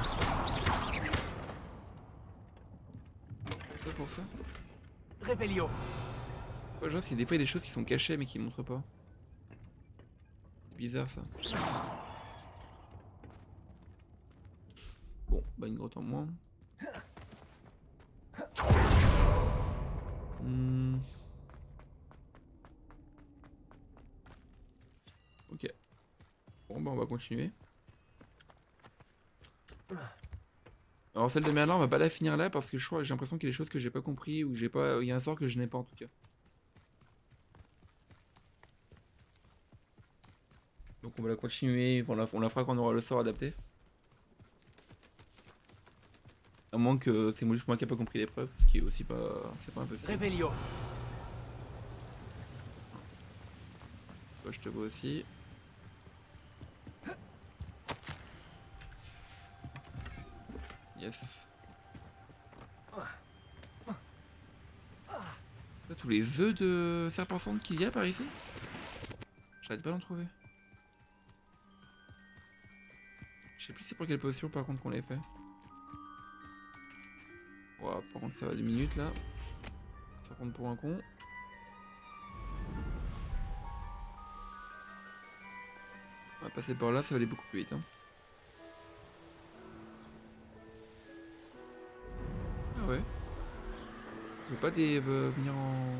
pour ça? Revelio. Ouais, je vois qu'il y a des fois il y a des choses qui sont cachées mais qui montrent pas. C'est bizarre ça. Bon, bah une grotte en moins. Hmm. Ok. Bon bah on va continuer. Alors celle de Merlin on va pas la finir là parce que je crois j'ai l'impression qu'il y a des choses que j'ai pas compris ou j'ai pas. Il y a un sort que je n'ai pas en tout cas. Donc on va la continuer, on la, on la fera quand on aura le sort adapté. À moins que c'est juste moi qui n'ai pas compris l'épreuve, ce qui est aussi pas, c'est pas impossible. Revelio. Toi je te vois aussi. Yes. Là, tous les œufs de serpent cendre qu'il y a par ici. J'arrête pas d'en trouver. Je sais plus c'est pour quelle position par contre qu'on l'avait fait. Wow, par contre ça va deux minutes là. Ça compte pour un con. On va passer par là, ça va aller beaucoup plus vite. Hein. Ah ouais. Je peux pas des, euh, venir en...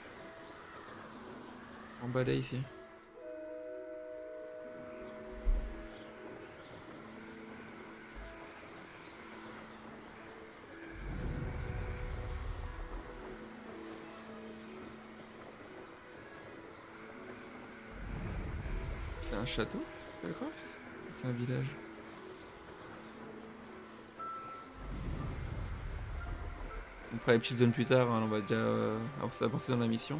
en balai ici. C'est un château, Feldcroft? C'est un village. On fera les petites zones plus tard, hein, on va déjà euh, avancer dans la mission.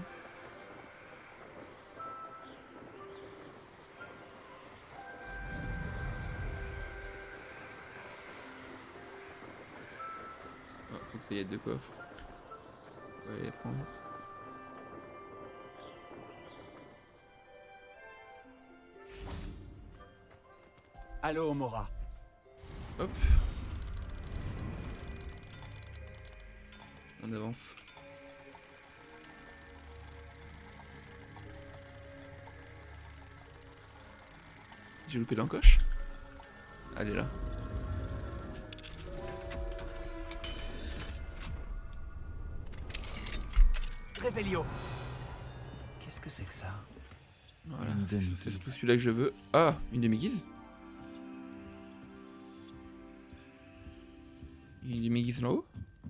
Ah, faut qu'il y ait deux coffres. On va aller les prendre. Allô, Mora. Hop. On avance. J'ai loupé l'encoche. Elle est là. Revelio. Qu'est-ce que c'est que ça? Voilà. Une C'est demi-guise. surtout celui-là que je veux. Ah, une demi-guise. Une demi-guise là-haut.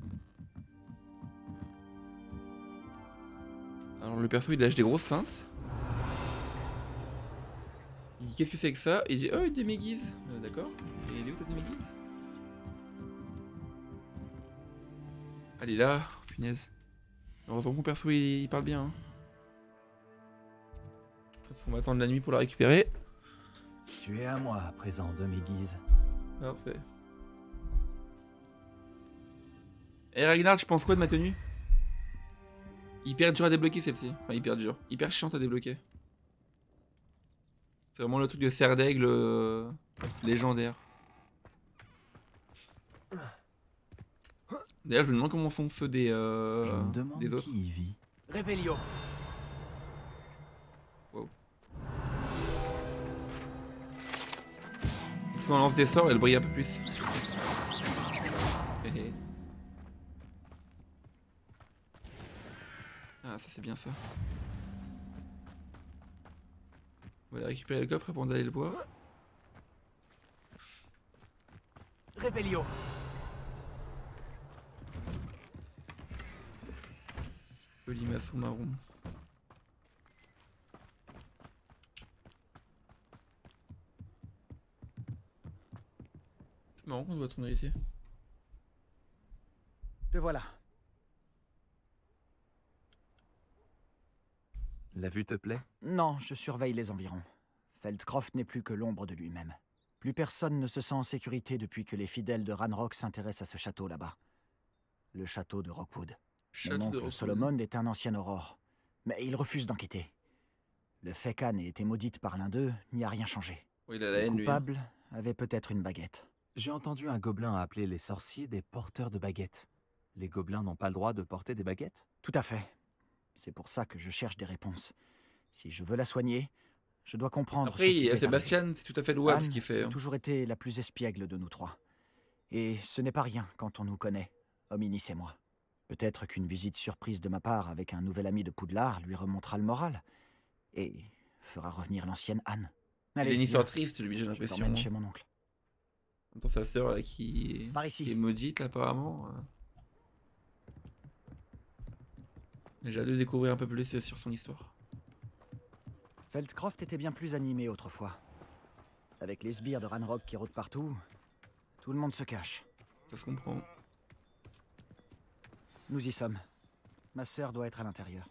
Alors le perso il lâche des grosses feintes. Il dit qu'est-ce que c'est que ça? Et il dit oh une demi-guise. Euh, D'accord. Et elle est où ta demi-guise? Elle est là. Punaise. Heureusement que mon perso il, il parle bien. Hein. On va attendre la nuit pour la récupérer. Tu es à moi à présent, demi-guise. Parfait. Et Ragnar, je pense quoi de ma tenue? Hyper dur à débloquer celle-ci. Enfin, hyper dur. Hyper chiante à débloquer. C'est vraiment le truc de serre d'aigle euh, légendaire. D'ailleurs, je me demande comment font ceux des, euh, Je me demande des autres. qui y vit. Revelio. Si on lance des sorts, elle brille un peu plus. Ah, ça c'est bien ça. On va aller récupérer le coffre avant d'aller le voir. Revelio. Colimaçon marron. C'est marrant qu'on doit tourner ici. Te voilà. La vue te plaît? Non, je surveille les environs. Feldcroft n'est plus que l'ombre de lui-même. Plus personne ne se sent en sécurité depuis que les fidèles de Ranrock s'intéressent à ce château là-bas. Le château de Rockwood. Château Mon de oncle Rockwood. Solomon est un ancien aurore, mais il refuse d'enquêter. Le fait qu'Anne ait été maudite par l'un d'eux n'y a rien changé. Oui, il a la Le haine, lui. coupable avait peut-être une baguette. J'ai entendu un gobelin appeler les sorciers des porteurs de baguettes. Les gobelins n'ont pas le droit de porter des baguettes? Tout à fait. C'est pour ça que je cherche des réponses. Si je veux la soigner, je dois comprendre Après, ce qui lui est arrivé. Sébastien, c'est tout à fait louable Anne ce qu'il fait. a hein. toujours été la plus espiègle de nous trois. Et ce n'est pas rien quand on nous connaît, Hominis et moi. Peut-être qu'une visite surprise de ma part avec un nouvel ami de Poudlard lui remontera le moral et fera revenir l'ancienne Anne. Il a Allez, une histoire viens, triste, lui, j'ai je l'impression. t'emmène hein. chez mon oncle. En même temps, sa sœur, là, qui... Par ici. qui est maudite, là, apparemment. euh. J'ai hâte de découvrir un peu plus sur son histoire. Feldcroft était bien plus animé autrefois. Avec les sbires de Ranrock qui rôdent partout, tout le monde se cache. Ça se comprend. Nous y sommes. Ma sœur doit être à l'intérieur.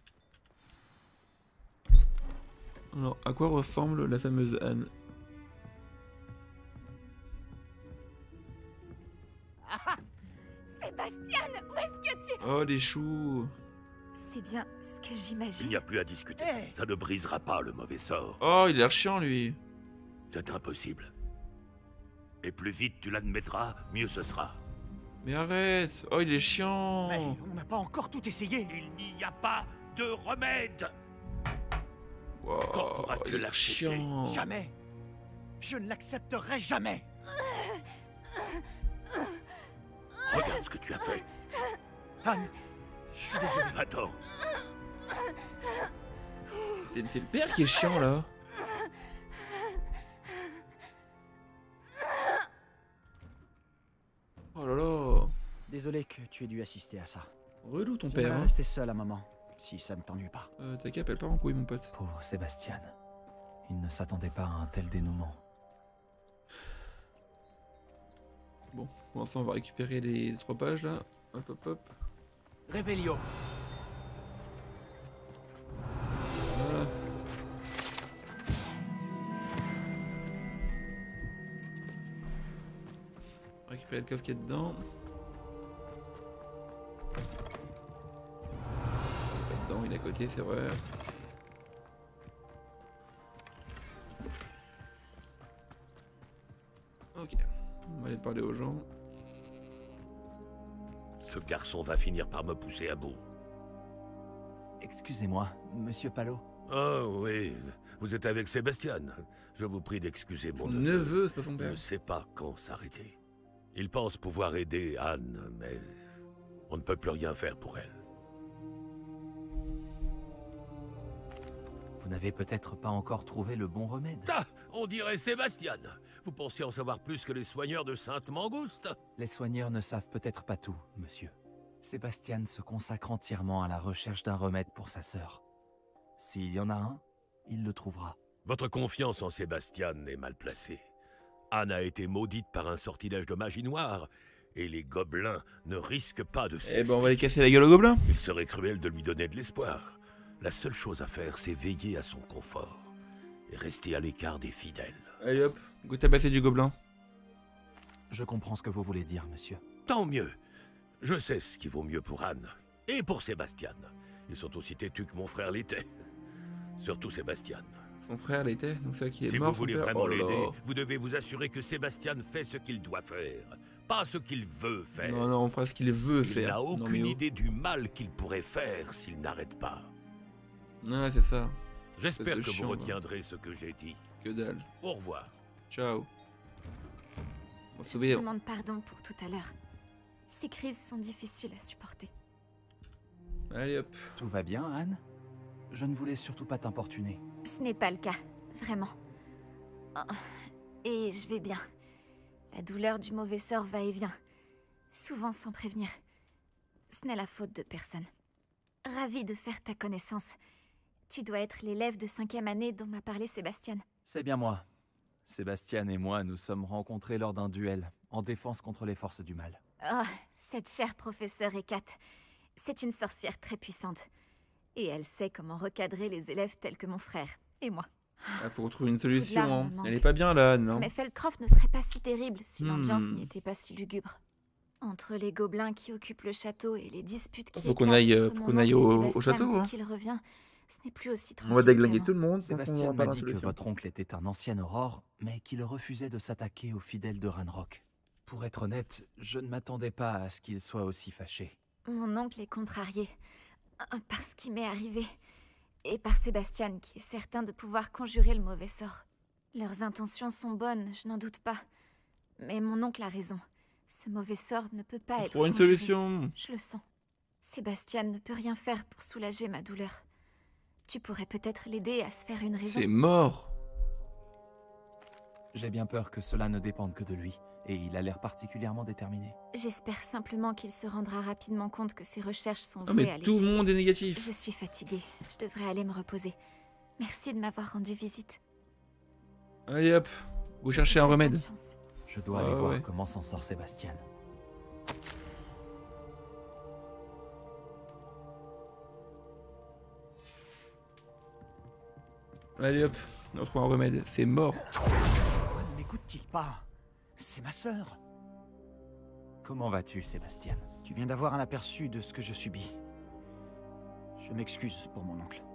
Alors, à quoi ressemble la fameuse Anne? Sébastien, où est-ce que tu... Oh, les choux. C'est bien ce que Il j'imagine. n'y a plus à discuter. Hey. Ça ne brisera pas le mauvais sort. Oh, il a l'air chiant, lui. C'est impossible. Et plus vite tu l'admettras, mieux ce sera. Mais arrête. Oh, il est chiant. Mais on n'a pas encore tout essayé. Il n'y a pas de remède. Wow, Quand pourras-tu il est l'accepter? chiant. Jamais. Je ne l'accepterai jamais. Regarde ce que tu as fait. Anne, je suis désolé. Attends. C'est c'est le père qui est chiant, là. Oh là là. Désolé que tu aies dû assister à ça. Relou, ton Je père. vais Hein. rester seul un moment, si ça ne t'ennuie pas. Euh, ta cape, elle part en couille, mon pote. Pauvre Sébastien. Il ne s'attendait pas à un tel dénouement. Bon, pour l'instant, on va récupérer les trois pages, là. Hop, hop, hop. Revelio. Voilà. Récupérer le coffre qui est dedans. Pas dedans, il est à côté, c'est vrai. Ok, on va aller parler aux gens. Ce garçon va finir par me pousser à bout. Excusez-moi, monsieur Palot. Oh oui, vous êtes avec Sébastien. Je vous prie d'excuser mon Son neveu. neveu, c'est pas son Il père. ne sait pas quand s'arrêter. Il pense pouvoir aider Anne, mais on ne peut plus rien faire pour elle. Vous n'avez peut-être pas encore trouvé le bon remède. Ah, on dirait Sébastien. Vous pensez en savoir plus que les soigneurs de Sainte-Mangouste? Les soigneurs ne savent peut-être pas tout, monsieur. Sébastien se consacre entièrement à la recherche d'un remède pour sa sœur. S'il y en a un, il le trouvera. Votre confiance en Sébastien est mal placée. Anne a été maudite par un sortilège de magie noire, et les gobelins ne risquent pas de Eh s'expliquer. ben, on va les casser la gueule aux gobelins. Il serait cruel de lui donner de l'espoir. La seule chose à faire, c'est veiller à son confort et rester à l'écart des fidèles. Allez hop, go tabasser du gobelin. Je comprends ce que vous voulez dire, monsieur. Tant mieux. Je sais ce qui vaut mieux pour Anne et pour Sébastien. Ils sont aussi têtus que mon frère l'était. Surtout Sébastien. Son frère l'était, donc c'est vrai qu'il est Si mort. vous son voulez père. vraiment Oh là là. l'aider, vous devez vous assurer que Sébastien fait ce qu'il doit faire, pas ce qu'il veut faire. Non, non, on fera ce qu'il veut Il faire. n'a Non, aucune mais oh. idée du mal qu'il pourrait faire s'il n'arrête pas. Ouais, c'est ça. J'espère de que chiant, vous là. retiendrez ce que j'ai dit. Que dalle. Au revoir. Ciao. On va Je sauver. te demande pardon pour tout à l'heure. Ces crises sont difficiles à supporter. Allez hop. Tout va bien, Anne? Je ne voulais surtout pas t'importuner. Ce n'est pas le cas, vraiment. Oh, et je vais bien. La douleur du mauvais sort va et vient, souvent sans prévenir. Ce n'est la faute de personne. Ravie de faire ta connaissance. Tu dois être l'élève de cinquième année dont m'a parlé Sébastien. C'est bien moi. Sébastien et moi nous sommes rencontrés lors d'un duel, en défense contre les forces du mal. Oh, cette chère professeure Hécate. C'est une sorcière très puissante. Et elle sait comment recadrer les élèves tels que mon frère et moi. Il faut trouver une solution. Poudlard Hein. me manque. Elle est pas bien là, Anne. Hein. Mais Feldcroft ne serait pas si terrible si Hmm. l'ambiance n'y était pas si lugubre. Entre les gobelins qui occupent le château et les disputes qui Faut qu'on éclatent aille, euh, entre faut mon qu'on aille oncle et au- au Sébastien château, dès hein. qu'il revient, ce n'est plus aussi On tranquille va déglinguer qu'avant. tout le monde. Sébastien donc on m'a va pas dit que solution. votre oncle était un ancien Aurore, mais qu'il refusait de s'attaquer aux fidèles de Ranrock. Pour être honnête, je ne m'attendais pas à ce qu'il soit aussi fâché. Mon oncle est contrarié euh, par ce qui m'est arrivé et par Sébastien qui est certain de pouvoir conjurer le mauvais sort. Leurs intentions sont bonnes, je n'en doute pas. Mais mon oncle a raison. Ce mauvais sort ne peut pas On être trouvera une conjuré. solution. Je le sens. Sébastien ne peut rien faire pour soulager ma douleur. Tu pourrais peut-être l'aider à se faire une raison. C'est mort. J'ai bien peur que cela ne dépende que de lui, et il a l'air particulièrement déterminé. J'espère simplement qu'il se rendra rapidement compte que ses recherches sont Non vouées mais à tout l'échec. le monde est négatif. Je suis fatiguée. Je devrais aller me reposer. Merci de m'avoir rendu visite. Allez hop, vous cherchez un Bonne remède. chance. Je dois Ah aller voir ouais. comment s'en sort Sébastien. Allez hop, on trouve un remède. C'est mort. Pourquoi ne m'écoute-t-il pas? C'est ma sœur. Comment vas-tu, Sébastien? Tu viens d'avoir un aperçu de ce que je subis. Je m'excuse pour mon oncle.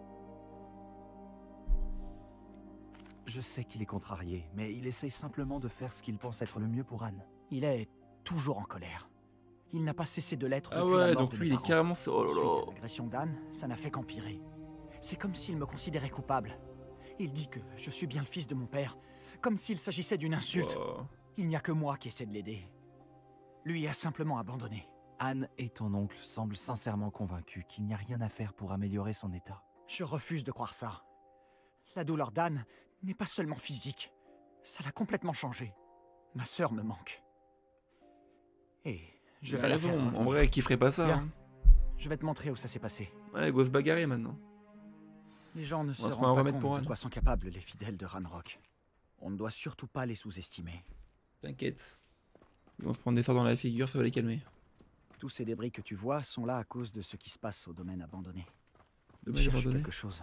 Je sais qu'il est contrarié, mais il essaye simplement de faire ce qu'il pense être le mieux pour Anne. Il est toujours en colère. Il n'a pas cessé de l'être Ah depuis la ouais, mort donc de lui mes il est parents. carrément... Oh là Suite là. à l'agression d'Anne, ça n'a fait qu'empirer. C'est comme s'il me considérait coupable. Il dit que je suis bien le fils de mon père, comme s'il s'agissait d'une insulte. Wow. Il n'y a que moi qui essaie de l'aider. Lui a simplement abandonné. Anne et ton oncle semblent sincèrement convaincus qu'il n'y a rien à faire pour améliorer son état. Je refuse de croire ça. La douleur d'Anne n'est pas seulement physique. Ça l'a complètement changé. Ma sœur me manque. Et je Il a vais la raison, faire en revenir. vrai, qui ferait pas ça Viens, hein. je vais te montrer où ça s'est passé. Ouais, go se bagarrer maintenant. Les gens ne se trouver un rendent pas remède compte pour de Anne. quoi sont capables les fidèles de Ranrock. On ne doit surtout pas les sous-estimer. T'inquiète. Ils vont se prendre des sorts dans la figure, ça va les calmer. Tous ces débris que tu vois sont là à cause de ce qui se passe au domaine abandonné. Ils Dommage cherchent abandonné. quelque chose.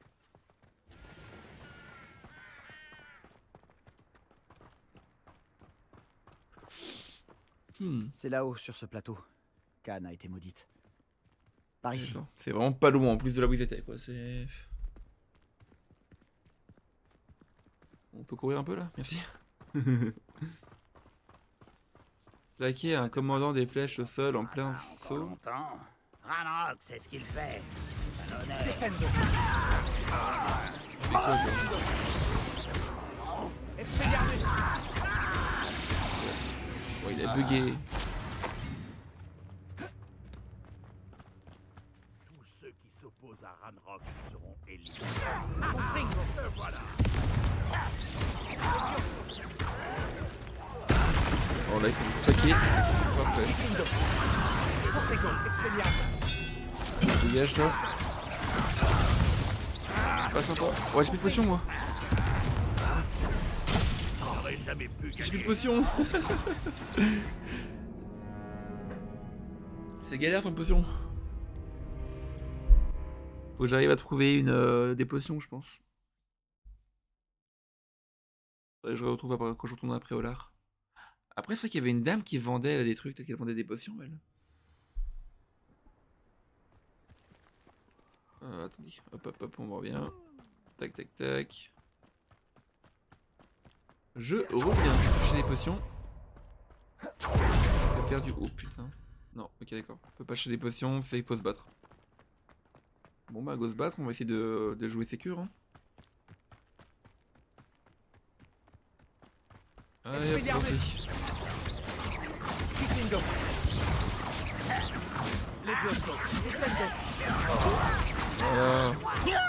Hmm. C'est là-haut, sur ce plateau, qu'Anne a été maudite. Par ici. D'accord. C'est vraiment pas loin en plus de là où ils étaient quoi, c'est... On peut courir un peu là, merci. Plaquer un commandant des flèches au sol en plein saut. Longtemps. Ranrock, c'est ce qu'il fait. Un honneur. Descendo. C'est quoi, ça Expelliarmus. Oh, il a bugué. Tous ceux qui s'opposent à Ranrock seront éliminés. Confringo. Le voilà. Oh là, il faut me plaquer. Parfait. Vikindo. Confringo. Expelliarmus. Dégage toi. Pas sympa. Ouais, j'ai plus de potion moi. J'aurais jamais pu J'ai plus gagner. de potion. C'est galère sans potion. Faut que j'arrive à trouver une, euh, des potions, je pense. Faudrait que je retrouve après, quand je retourne après au lard. Après, c'est vrai qu'il y avait une dame qui vendait elle, des trucs, peut-être qu'elle vendait des potions, elle. Euh, attendez, hop hop hop, on revient. Tac tac tac. Je reviens. J'ai des potions. Ça va faire du... Oh putain. Non, ok d'accord. On peut pas acheter des potions, c'est il faut se battre. Bon bah go se battre, on va essayer de, de jouer sécure. Hein. Allez hop, Expelliarmus. gentil. Vikindo. Levioso. Descendo. Voilà.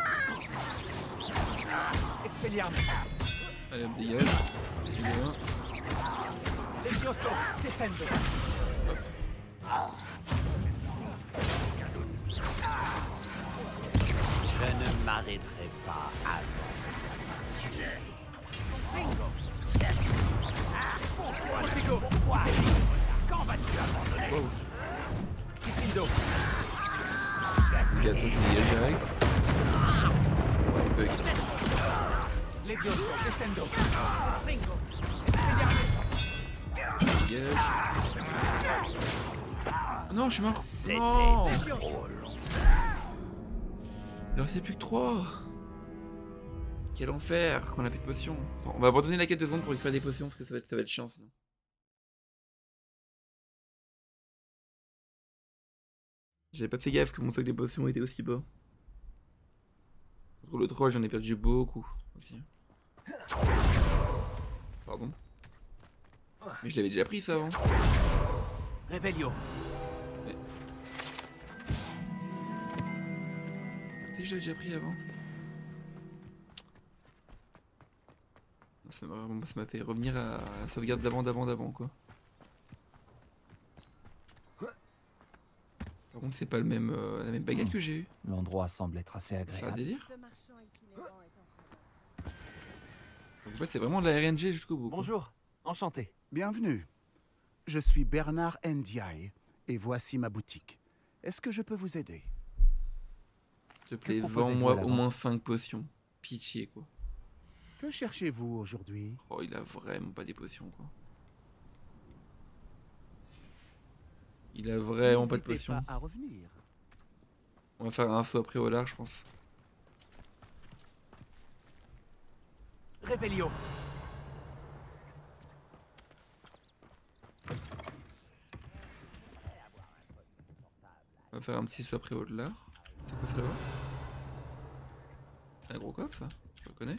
Expelliarmus. Allez hop, dégage. Bien. Levioso. Descendo. Je ne m'arrêterai pas à Confringo. Quand vas-tu abandonner? Wow. Vikindo. Gâteau, je dégage direct. Ouais, bug. Levioso. Descendo. Confringo. Expelliarmus. Dégage. Oh non, je suis mort. C'était Non. trop long. Alors c'est plus que trois. Quel enfer qu'on a plus de potions. Attends, on va abandonner la quête de secondes pour récupérer des potions parce que ça va être, ça va être chiant sinon. J'avais pas fait gaffe que mon stock des potions était aussi bas. Contre le troll j'en ai perdu beaucoup aussi. Pardon. Mais je l'avais déjà pris ça avant. Revelio. Tu sais que je l'avais déjà pris avant. Ça m'a ça m'a fait revenir à la sauvegarde d'avant, d'avant, d'avant quoi. Par contre c'est pas le même, euh, la même baguette que j'ai eue. L'endroit semble être assez C'est un agréable. délire. Donc, en fait c'est vraiment de la R N G jusqu'au bout. quoi. Bonjour. Enchanté. Bienvenue. Je suis Bernard Ndiaye et voici ma boutique. Est-ce que je peux vous aider? S'il te plaît, proposez-vous vends-moi à la au vente moins cinq potions. Pitié quoi. Que cherchez-vous aujourd'hui? Oh il a vraiment pas des potions quoi. Il a vraiment pas de N'hésitez potion. pas à revenir. On va faire un saut après au large, je pense. Revelio. On va faire un petit saut après au large. C'est quoi ça là-bas? Un gros coffre ça? Je le connais.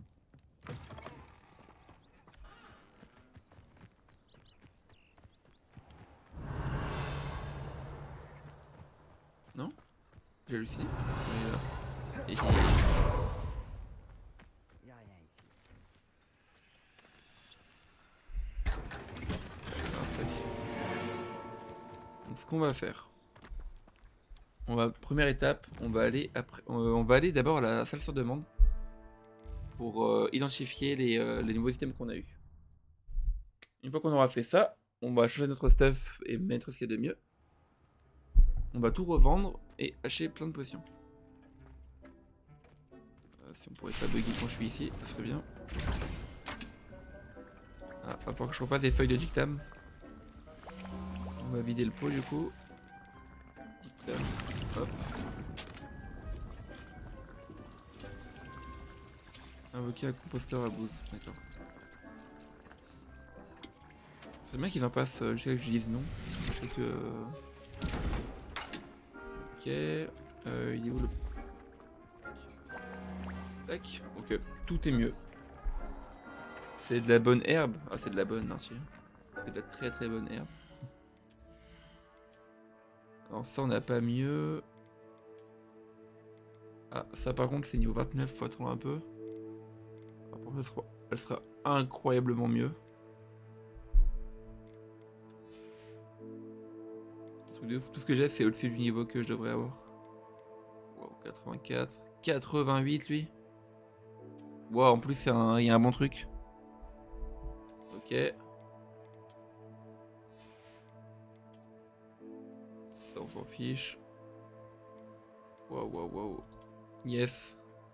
Non? J'ai halluciné? Mais là. Et il y a- Y a rien ici. Donc, ce qu'on va faire, on va première étape, on va aller après, on, on va aller d'abord à la salle sur demande pour euh, identifier les, euh, les nouveaux items qu'on a eu. Une fois qu'on aura fait ça, on va changer notre stuff et mettre ce qu'il y a de mieux. On va tout revendre et acheter plein de potions. Euh, si on pourrait pas bugger quand je suis ici, ça serait bien. Ah, va falloir que je refasse des feuilles de dictam. On va vider le pot du coup. Dictam. Hop. Invoquer un composteur à bouse. D'accord. C'est bien qu'ils en passent euh, jusqu'à ce que je dise non. Je sais que. Ok. Euh, il est où le. Tac. Ok. Tout est mieux. C'est de la bonne herbe. Ah, c'est de la bonne, merci. C'est de la très très bonne herbe. Alors ça on n'a pas mieux. Ah ça par contre c'est niveau vingt-neuf, faut attendre un peu. Après, elle, sera, elle sera incroyablement mieux. Truc de fou. Tout ce que j'ai c'est au-dessus du niveau que je devrais avoir. Wow, quatre-vingt-quatre. quatre-vingt-huit lui. Wow, en plus il un... y a un bon truc. Ok. Ça on s'en fiche. Waouh waouh waouh. Yes.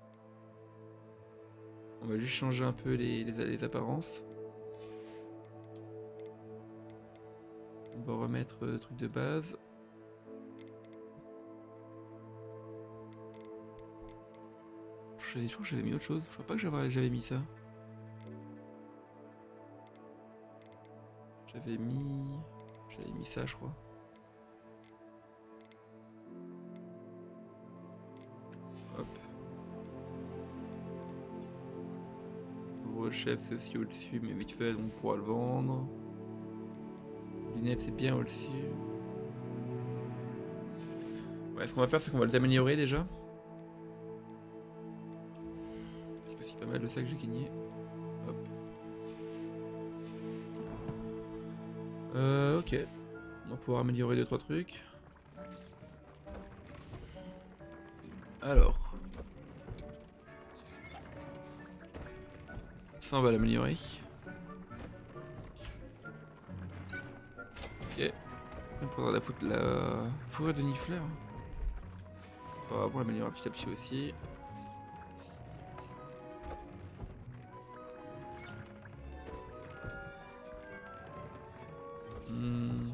On va juste changer un peu les, les, les apparences. On va remettre le truc de base. Je crois que j'avais mis autre chose. Je crois pas que j'avais mis ça. J'avais mis... J'avais mis ça je crois. Hop. Chef c'est aussi au-dessus mais vite fait donc on pourra le vendre. Lunettes c'est bien au-dessus. Ouais, ce qu'on va faire c'est qu'on va les améliorer déjà. C'est pas mal de ça que j'ai gagné. Hop. Euh ok. On va pouvoir améliorer deux trois trucs. Alors. Ça on va l'améliorer. Ok. On prendra la, foot, la fourrure de Nifler. On va l'améliorer petit à petit aussi. Hmm.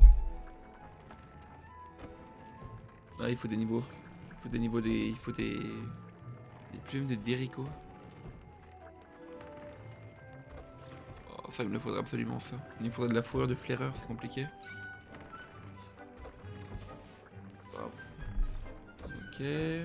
Ah il faut des niveaux. Il faut des niveaux des. Il faut des. Des plumes de Derico. Ça, il me faudrait absolument ça. Il me faudrait de la fourrure de flaireur, c'est compliqué. Wow. Ok.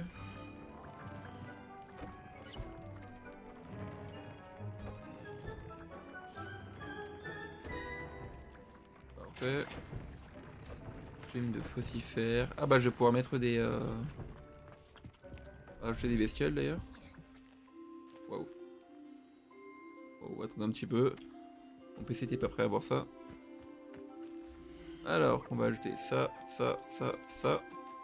Parfait. Plume de faucifère. Ah bah je vais pouvoir mettre des... Euh... Rajouter des bestioles d'ailleurs. Waouh. Wow, attendez un petit peu. Mon P C n'était pas prêt à voir ça. Alors, on va ajouter ça, ça, ça, ça.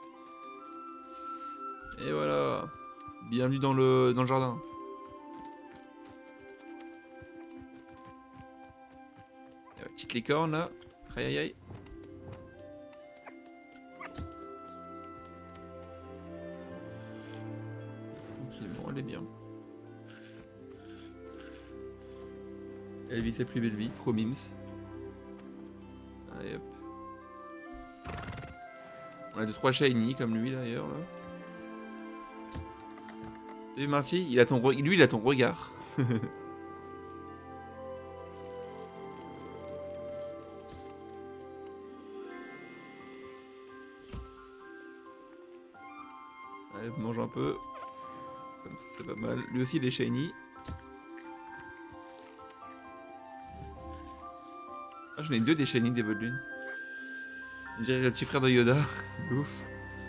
Et voilà. Bienvenue dans le, dans le jardin. Il y a une petite licorne là. Aïe aïe aïe. Tranquillement, elle est bien. Elle vit sa plus belle vie, trop mims. Allez hop. On a deux trois shiny comme lui d'ailleurs là. T'as vu Marty, il a ton re... lui il a ton regard. Allez, mange un peu. Comme ça c'est pas mal. Lui aussi il est shiny. Ah, j'en ai deux des shiny des Vol'dune. On dirait le petit frère de Yoda. Ouf.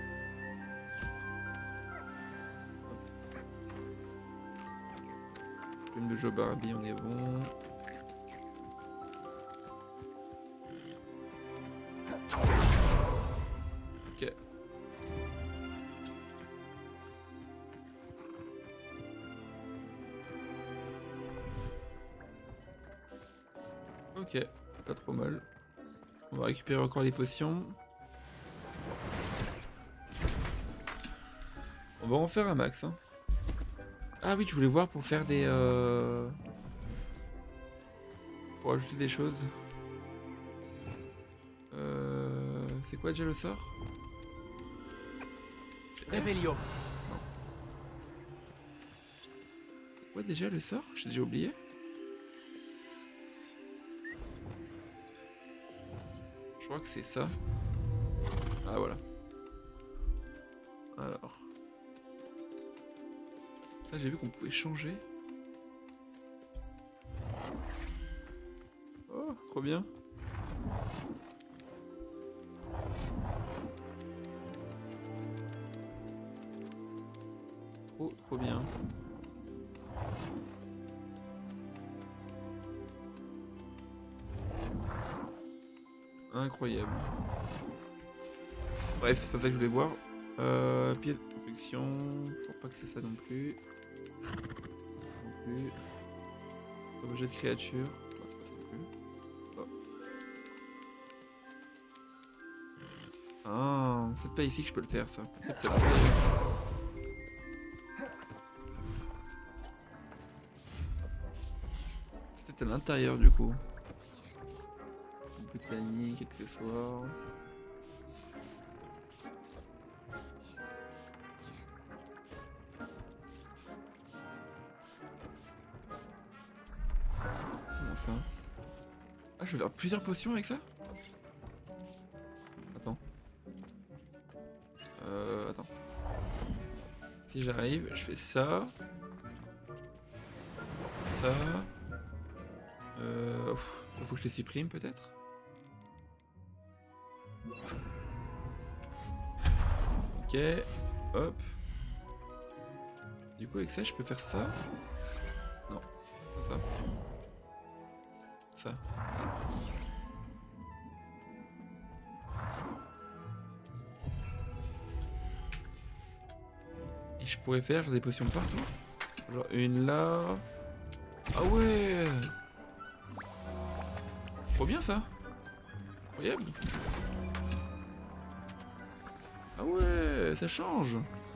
Plume de Joe Barbie, on est bon. Ok. Ok, pas trop mal. On va récupérer encore les potions. On va en faire un max. Hein. Ah oui, tu voulais voir pour faire des... Euh... Pour ajouter des choses. Euh... C'est quoi déjà le sort? Revelio. C'est quoi déjà le sort? J'ai déjà oublié. Je crois que c'est ça. Ah voilà. Alors. Ça j'ai vu qu'on pouvait changer. Oh, trop bien. Trop, trop bien. Incroyable. Bref, c'est pas ça que je voulais voir. Euh, pièce de protection. Je crois pas que c'est ça non plus. Non plus. Objet de créature. Non, c'est pas ça non plus. Oh. Ah, c'est pas ici que je peux le faire ça. C'est peut-être à l'intérieur. C'est peut-être à l'intérieur du coup. Botanique, accessoires. Comment ça? Ah, je vais faire plusieurs potions avec ça? Attends. Euh, attends. Si j'arrive, je fais ça. Ça. Euh, il faut que je les supprime peut-être. Ok, hop. Du coup avec ça je peux faire ça. Non, pas ça. Ça. Et je pourrais faire genre des potions partout. Genre une là. Ah ouais. Trop bien ça. Incroyable. Ah ouais, ça change.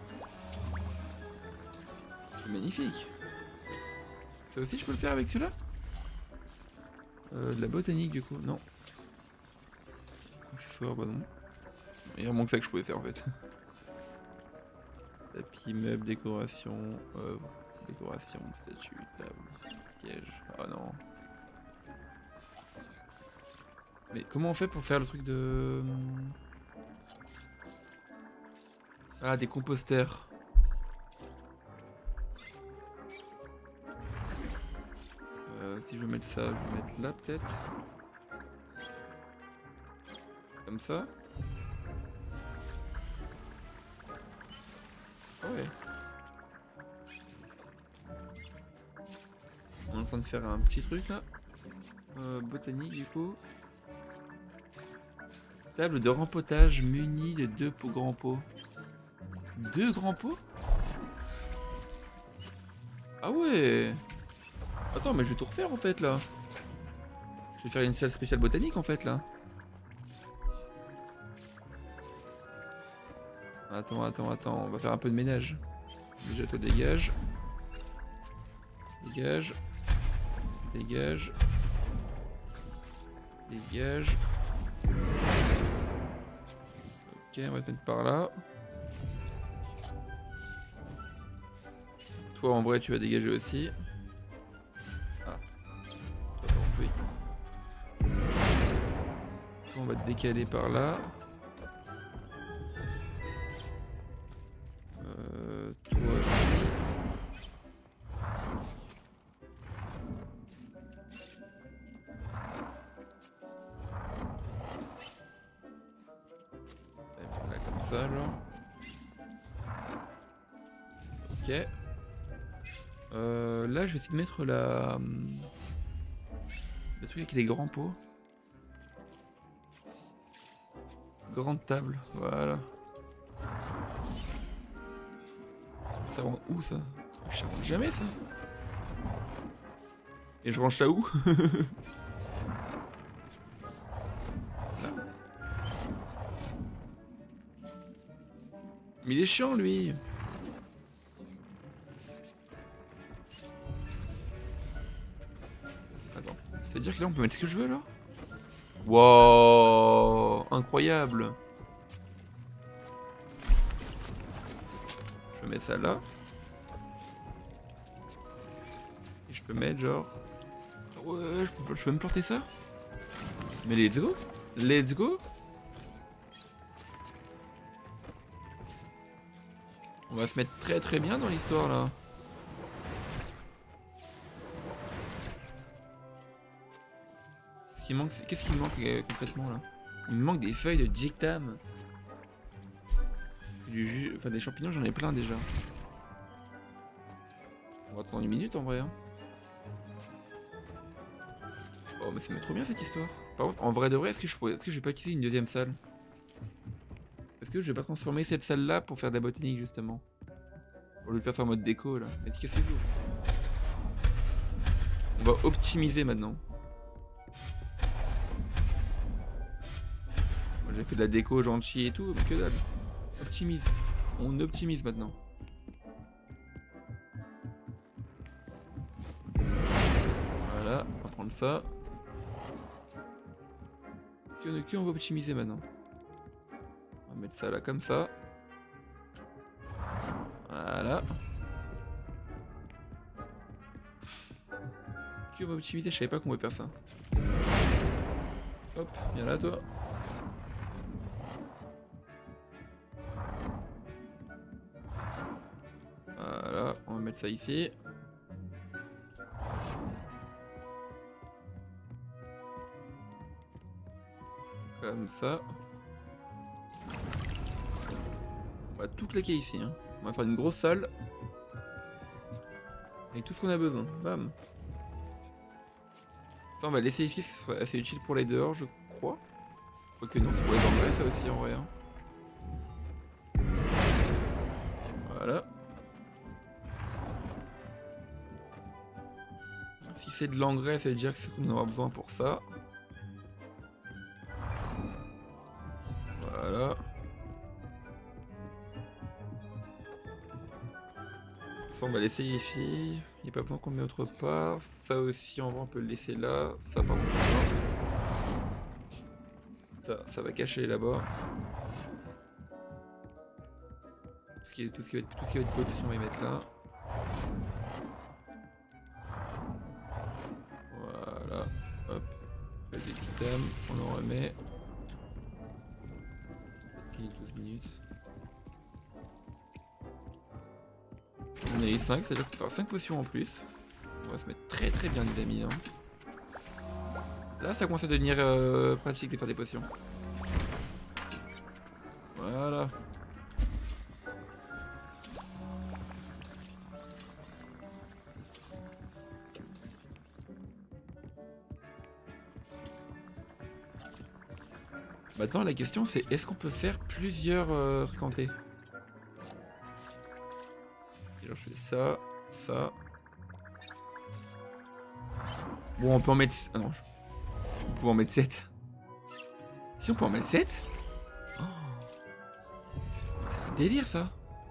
C'est magnifique. Ça aussi je peux le faire avec celui-là? euh, De la botanique du coup, non. Accessoire, bah non. Il y a moins que ça que je pouvais faire en fait. Tapis, meubles, décoration, œuvre, décoration, statue, table, piège. Ah non. Mais comment on fait pour faire le truc de... Ah, des composteurs. Euh, si je veux mettre ça, je vais mettre là peut-être. Comme ça. Ah ouais. On est en train de faire un petit truc là. Euh, botanique du coup. Table de rempotage munie de deux pots grands pots. Deux grands pots? Ah ouais. Attends, mais je vais tout refaire en fait là. Je vais faire une salle spéciale botanique en fait là. Attends, attends, attends, on va faire un peu de ménage. Déjà toi dégage. Dégage. Dégage. Dégage. Ok, on va te mettre par là. Toi, en vrai, tu vas dégager aussi. Ah. Toi, oui. Toi, on va te décaler par là. Euh, toi aussi. Là, comme ça, genre. Ok. Euh, là, je vais essayer de mettre la... le truc avec les grands pots. Grande table, voilà. Ça rentre où, ça? Je rentre jamais, ça. Et je range ça où? Là. Mais il est chiant, lui. Attends, c'est-à-dire que là, on peut mettre ce que je veux, là? Wow, incroyable. Je peux mettre ça là. Et je peux mettre genre... Ouais, je peux, je peux me planter ça. Mais let's go. Let's go. On va se mettre très très bien dans l'histoire là. Qu'est-ce qui manque, qu'est-ce qui me manque euh, concrètement là? Il me manque des feuilles de dictam. Du jus, enfin des champignons, j'en ai plein déjà. On va attendre une minute en vrai. Hein. Oh mais ça me met trop bien cette histoire. Par contre, en vrai de vrai, est-ce que je pourrais, est-ce que je vais pas utiliser une deuxième salle? Est-ce que je vais pas transformer cette salle là pour faire de la botanique justement? Au lieu de faire ça en mode déco là. Mais cassez-vous. On va optimiser maintenant. J'ai fait de la déco gentille et tout, mais que dalle. Optimise. On optimise maintenant. Voilà, on va prendre ça. Que, que on va optimiser maintenant. On va mettre ça là comme ça. Voilà. Que on va optimiser, je savais pas qu'on pouvait faire ça. Hop, viens là toi. Voilà, on va mettre ça ici. Comme ça. On va tout claquer ici. Hein. On va faire une grosse salle. Avec tout ce qu'on a besoin. Bam. Ça, on va laisser ici, ce serait assez utile pour les dehors, je crois. Quoique non, c'est pour les engrais, ça aussi en vrai. Hein. Voilà. Si c'est de l'engrais, ça veut dire qu'on aura besoin pour ça. Voilà. Ça on va laisser ici. Il n'y a pas besoin qu'on le mette autre part. Ça aussi en vrai on peut le laisser là. Ça par contre ça, ça va cacher là-bas. Tout ce qui est, tout ce qui va être, tout ce qui va être potion on va y mettre là. Voilà. Hop. Des items, on en remet. douze minutes. On a eu cinq, c'est-à-dire qu'on peut faire cinq potions en plus. On va se mettre très très bien les amis. Hein. Là ça commence à devenir euh, pratique de faire des potions. Voilà. Maintenant la question c'est est-ce qu'on peut faire plusieurs euh, fréquentés? Alors je fais ça, ça. Bon on peut en mettre... Ah non, je... on peut en mettre sept. Si on peut en mettre sept oh. C'est un délire ça.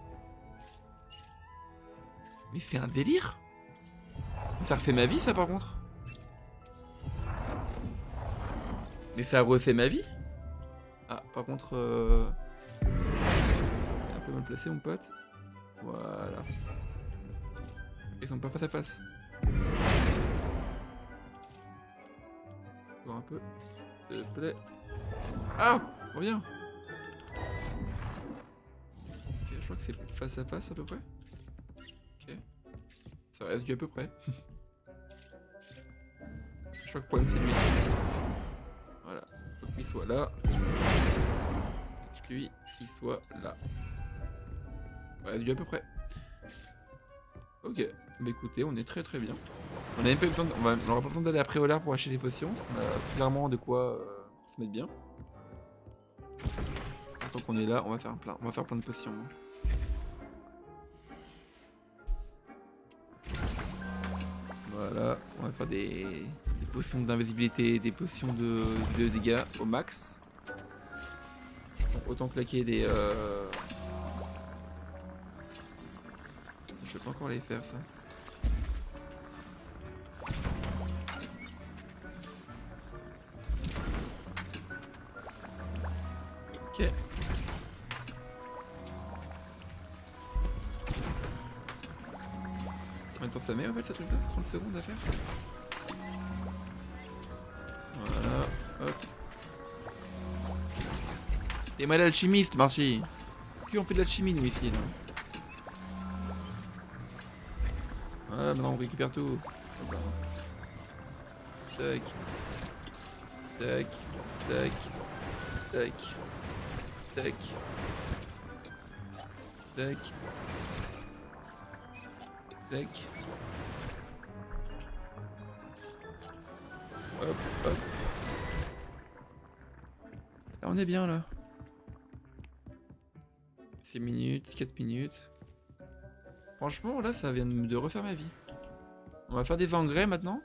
Mais c'est un délire. Ça refait ma vie ça par contre. Mais ça refait ma vie. Ah par contre... Euh... Un peu mal placé mon pote. Voilà. Ils sont pas face à face. Encore un peu. S'il te plaît. Ah, reviens. Ok, je crois que c'est face à face à peu près. Ok. Ça reste du à peu près. Je crois que le problème c'est lui. Voilà. Faut qu'il soit là. Lui, qu'il soit là. Ouais, du à peu près. Ok. Bah écoutez, on est très très bien. On a même pas eu besoin de... on va... on aura pas besoin d'aller à Préolard pour acheter des potions. On a clairement de quoi euh, se mettre bien. Tant qu'on est là, on va faire plein. On va faire plein de potions. Voilà. On va faire des, des potions d'invisibilité, des potions de... de dégâts au max. Autant claquer des... Euh... Je peux pas encore les faire ça. Ok. Combien de temps ça met en fait ce truc là? trente secondes à faire. Voilà. Hop. T'es mal alchimiste, Marty. Qui on fait de l'alchimie, nous, ici, là. Voilà, maintenant on récupère tout. Tac. Tac. Tac. Tac. Tac. Tac. Tac. Hop, hop. Là, on est bien, là. six minutes, quatre minutes. Franchement, là, ça vient de refaire ma vie. On va faire des engrais maintenant.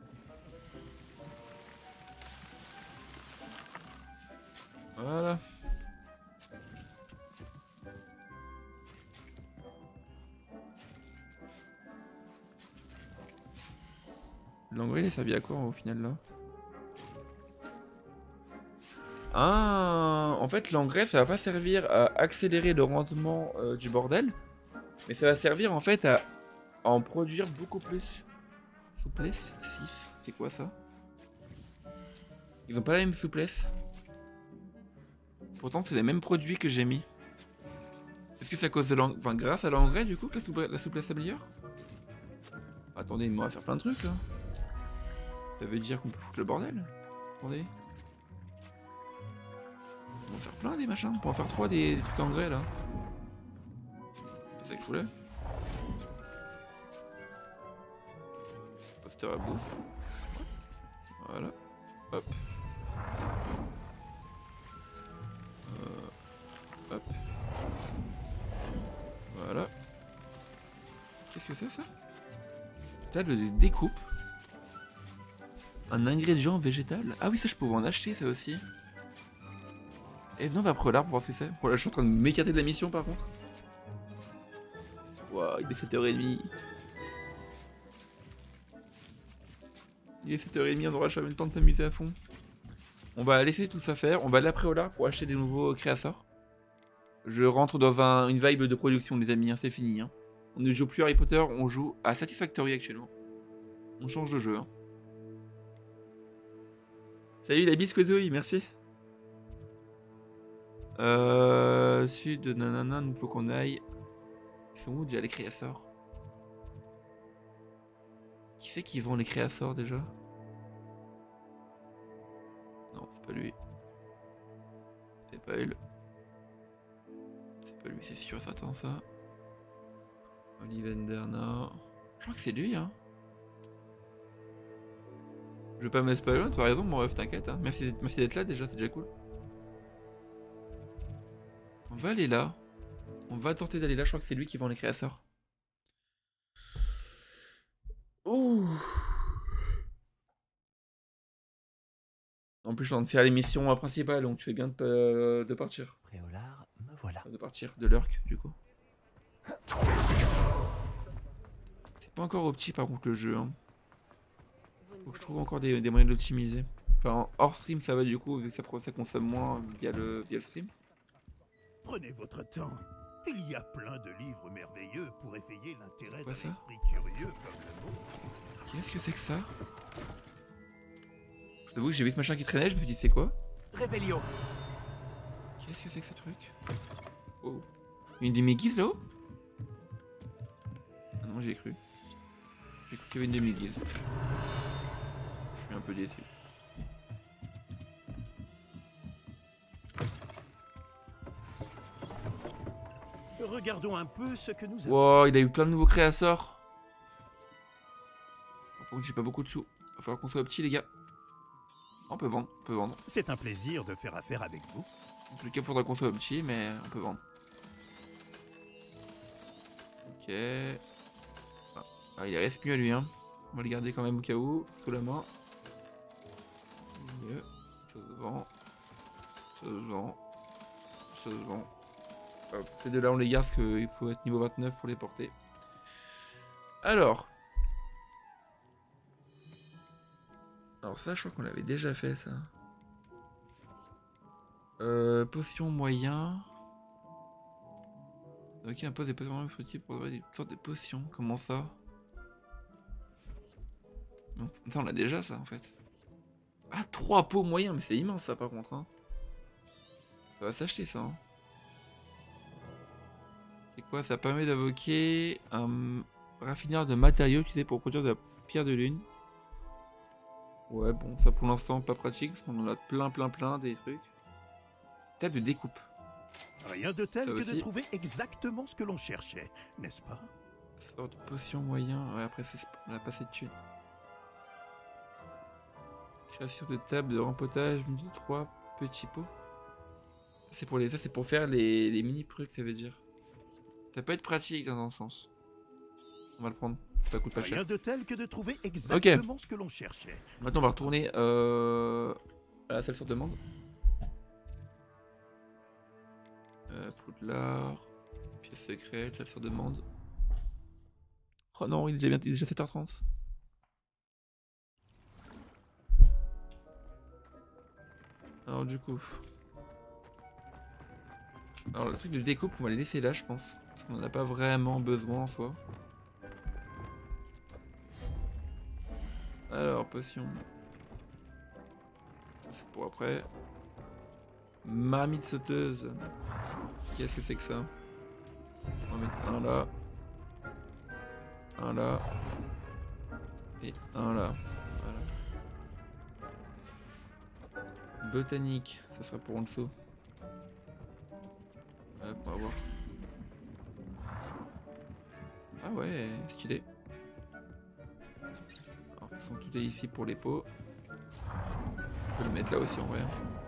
Voilà. L'engrais, il est servi à quoi au final là? Ah, en fait, l'engrais, ça va pas servir à accélérer le rendement euh, du bordel, mais ça va servir en fait à, à en produire beaucoup plus. Souplesse six, c'est quoi ça? Ils ont pas la même souplesse. Pourtant, c'est les mêmes produits que j'ai mis. Est-ce que c'est à cause de l'engrais, enfin grâce à l'engrais du coup que la, souple... la souplesse s'améliore? Attendez, il va faire plein de trucs là. Ça veut dire qu'on peut foutre le bordel. Attendez. On va faire plein des machins. On peut en faire trois des, des trucs engrais là. C'est ça que je voulais. Poster à bout. Voilà. Hop. Euh... Hop. Voilà. Qu'est-ce que c'est ça? Table de découpe. Un ingrédient végétal. Ah oui, ça je pouvais en acheter ça aussi. Et venons on va prendre l'arbre pour voir ce que c'est. Bon là je suis en train de m'écarter de la mission par contre. Waouh, il est sept heures trente. Il est sept heures trente, on aura jamais le temps de s'amuser à fond. On va laisser tout ça faire. On va aller après au lard pour acheter des nouveaux créateurs. Je rentre dans un, une vibe de production les amis, hein, c'est fini. Hein. On ne joue plus Harry Potter, on joue à Satisfactory actuellement. On change de jeu. Hein. Salut la bise Quezoi, merci. Euh, sud, nanana, il faut qu'on aille. Ils sont où déjà les créateurs? Qui c'est qui vend les créateurs déjà? Non, c'est pas lui. C'est pas elle. C'est pas lui, c'est sûr, ça attend ça. Olivenderna. Je crois que c'est lui, hein. Je veux pas me spoiler, tu as raison, mon ref, t'inquiète. Hein. Merci, merci d'être là déjà, c'est déjà cool. On va aller là. On va tenter d'aller là, je crois que c'est lui qui vend les créateurs. Ouh. En plus, je suis en train de faire l'émission principale, donc tu fais bien de, de partir. Préolard, me voilà. De partir, de l'Urk, du coup. C'est pas encore opti par contre le jeu. Hein. Faut que je trouve encore des, des moyens de l'optimiser. Enfin, hors stream, ça va du coup, vu que ça, ça consomme moins via le, via le stream. Prenez votre temps. Il y a plein de livres merveilleux pour éveiller l'intérêt d'un Quoi, ça? esprit curieux comme le vôtre. Qu'est-ce que c'est que ça? Je t'avoue que j'ai vu ce machin qui traînait, je me suis dit c'est quoi? Revelio. Qu'est-ce que c'est que ce truc? Oh. Une demi-guise là-haut? Ah non, j'y ai cru. J'ai cru qu'il y avait une demi-guise. Je suis un peu déçu. Regardons un peu ce que nous avons. Wow, il a eu plein de nouveaux créateurs. Par contre, j'ai pas beaucoup de sous. Va falloir qu'on soit petit, les gars. On peut vendre, on peut vendre. C'est un plaisir de faire affaire avec vous. En tout cas, il faudra qu'on soit petit, mais on peut vendre. Ok. Ah, ah, il reste mieux à lui, hein. On va le garder quand même au cas où, sous la main. Mieux. Ça se vend. Ça se vend. Ça se vend. Hop, ces deux-là, on les garde parce qu'il faut être niveau vingt-neuf pour les porter. Alors. Alors ça, je crois qu'on l'avait déjà fait, ça. Euh, potion moyen. Ok, un poste des potions fructibles pour avoir des sortes de potions. Comment ça? Non, ça, on l'a déjà, ça, en fait. Ah, trois pots moyens, mais c'est immense, ça, par contre. Hein. Ça va s'acheter, ça. Hein. C'est quoi? Ça permet d'invoquer un raffineur de matériaux utilisé pour produire de la pierre de lune. Ouais, bon, ça pour l'instant, pas pratique, parce qu'on en a plein, plein, plein des trucs. Table de découpe. Rien de tel Ça que aussi. de trouver exactement ce que l'on cherchait, n'est-ce pas? Sorte de potion moyen. Ouais, après, c'est- on a pas assez de thunes. Création de table de rempotage, de trois petits pots. C'est pour les, ça, c'est pour faire les, les mini trucs, ça veut dire. Ça peut être pratique dans un sens. On va le prendre. Ça coûte pas Rien cher. de tel que de trouver exactement ce que l'on cherchait. Maintenant, on va retourner euh, à la salle sur demande. Euh, Poudlard, pièce secrète, salle sur demande. Oh non, il est déjà, bien, il est déjà sept heures trente. Alors du coup... Alors le truc de découpe, on va les laisser là, je pense. Parce qu'on n'en a pas vraiment besoin en soi. Alors, potion. C'est pour après. Marmite sauteuse. Qu'est-ce que c'est que ça? On va mettre un là. Un là. Et un là. Voilà. Botanique, ça sera pour en dessous. Ouais, on va voir. Ah ouais, stylé. Alors, ils sont tout est ici pour les pots. On peut le mettre là aussi en vrai.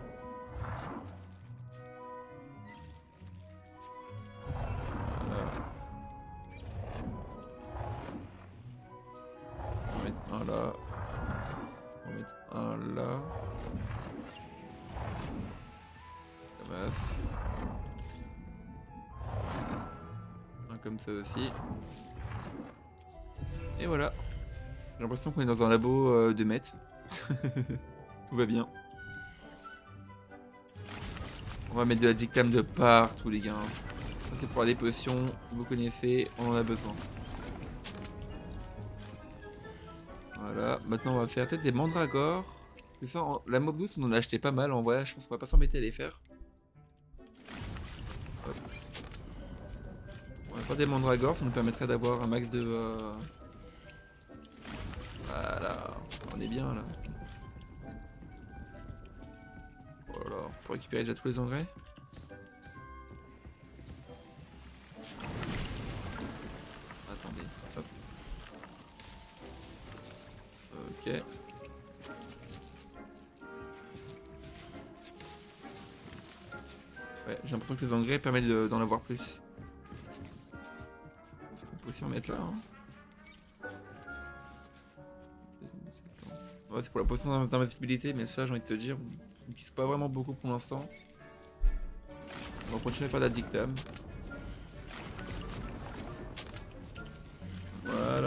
Voilà. On va mettre un là. On va mettre un là. Ça passe. Un comme ça aussi. Et voilà. J'ai l'impression qu'on est dans un labo euh, de maths. Tout va bien. On va mettre de la dictame de partout les gars. Ça c'est pour les potions, vous connaissez, on en a besoin. Voilà, maintenant on va faire peut-être des mandragores. C'est ça, en- la mob douce on en a acheté pas mal en vrai, je pense qu'on va pas s'embêter à les faire. Hop. On va faire des mandragores, ça nous permettrait d'avoir un max de... euh, Voilà, on est bien là. Voilà, pour récupérer déjà tous les engrais. Attendez, hop. Ok. Ouais, j'ai l'impression que les engrais permettent de- d'en avoir plus. On peut aussi en mettre là. Hein. Ouais, c'est pour la potion d'invisibilité, mais ça, j'ai envie de te dire, on n'utilise pas vraiment beaucoup pour l'instant. On va continuer à faire de la dictame. Voilà.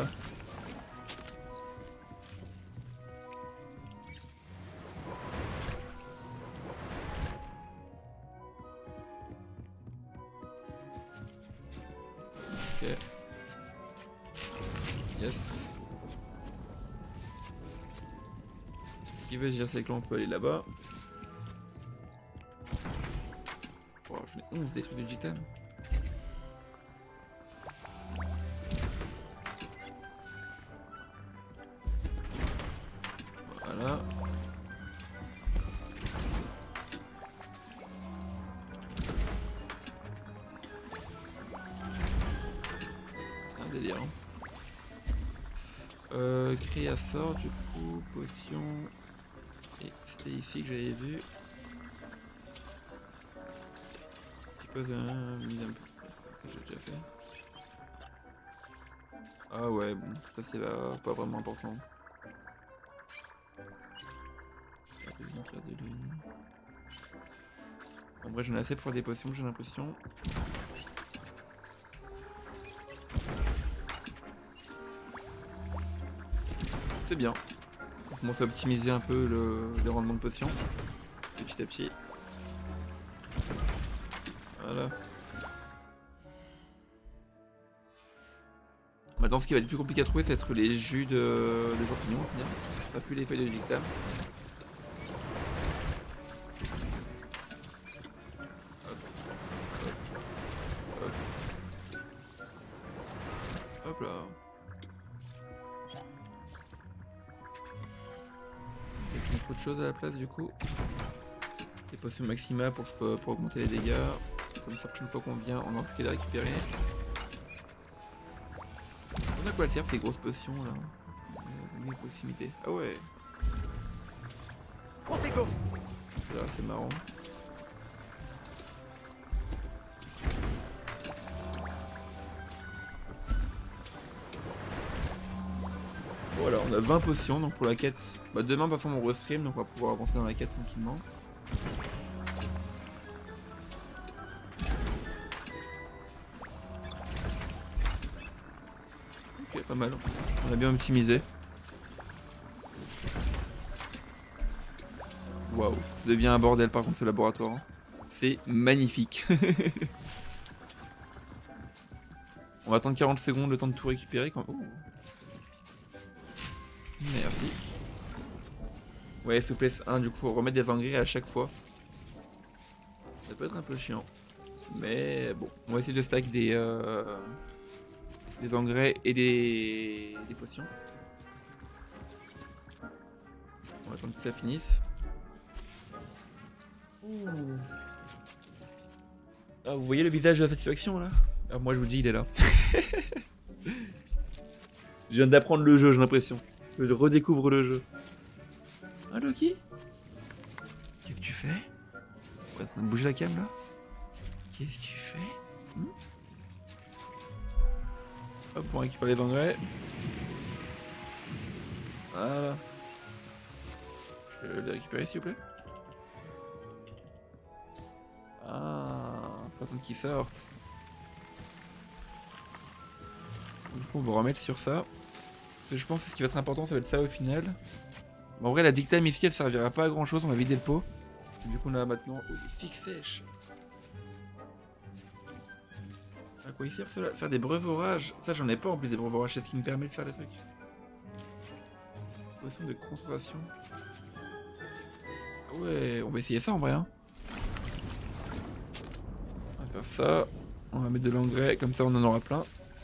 Ok. Yes. Ce qui veut dire c'est que là on peut aller là-bas. Oh, j'en ai onze des trucs de Digitam. Voilà. Un délire. Euh, créer à sort du coup, potion. Et c'était ici que j'avais vu. Petit peu d'un millième. J'ai déjà fait. Ah ouais, bon, ça c'est pas vraiment important. La deuxième pierre de lune. En vrai, j'en ai assez pour des potions, j'ai l'impression. C'est bien. On commence à optimiser un peu le, le rendement de potions. Petit à petit. Voilà. Maintenant, ce qui va être plus compliqué à trouver, c'est être les jus de, de champignons. Pas plus les feuilles de Digitam. Hop là. Il y a trop de choses à la place du coup. Des potions maxima pour, pour augmenter les dégâts. Comme ça, la prochaine fois qu'on vient, on n'a plus qu'à les récupérer. On a quoi à faire ces grosses potions là? Euh, proximité. Ah ouais. Protego. Ça c'est marrant. Voilà, on a vingt potions donc pour la quête. Bah, demain, de toute façon, on restream donc on va pouvoir avancer dans la quête tranquillement. Ok, pas mal. On a bien optimisé. Waouh, ça devient un bordel par contre ce laboratoire. Hein. C'est magnifique. On va attendre quarante secondes le temps de tout récupérer quand. Oh. Merci. Ouais, souplesse un, du coup faut remettre des engrais à chaque fois. Ça peut être un peu chiant. Mais bon, on va essayer de stack des, euh, des engrais et des, des potions. On va attendre que ça finisse. Ouh. Ah, vous voyez le visage de la satisfaction là? Ah, moi je vous dis, il est là. Je viens d'apprendre le jeu, j'ai l'impression. Je redécouvre le jeu. Ah Loki? Qu'est-ce que tu fais? Ouais, t'as bougé la cam là? Qu'est-ce que tu fais? hmm Hop, on récupère les engrais. Voilà. Je vais les récupérer s'il vous plaît. Ah, pas tant qu'ils sortent. Du coup, on va remettre sur ça. Parce que je pense que ce qui va être important, ça va être ça au final. Bon, en vrai, la Digitam ici, elle servira pas à grand chose. On va vider le pot. Et du coup, on a maintenant oh, des figues sèches. À quoi il sert cela? Faire des breuvorages. Ça, j'en ai pas en plus des breuvorages. C'est ce qui me permet de faire des trucs. Potion de concentration. Ah ouais, on va essayer ça en vrai. Hein. On va faire ça. On va mettre de l'engrais. Comme ça, on en aura plein.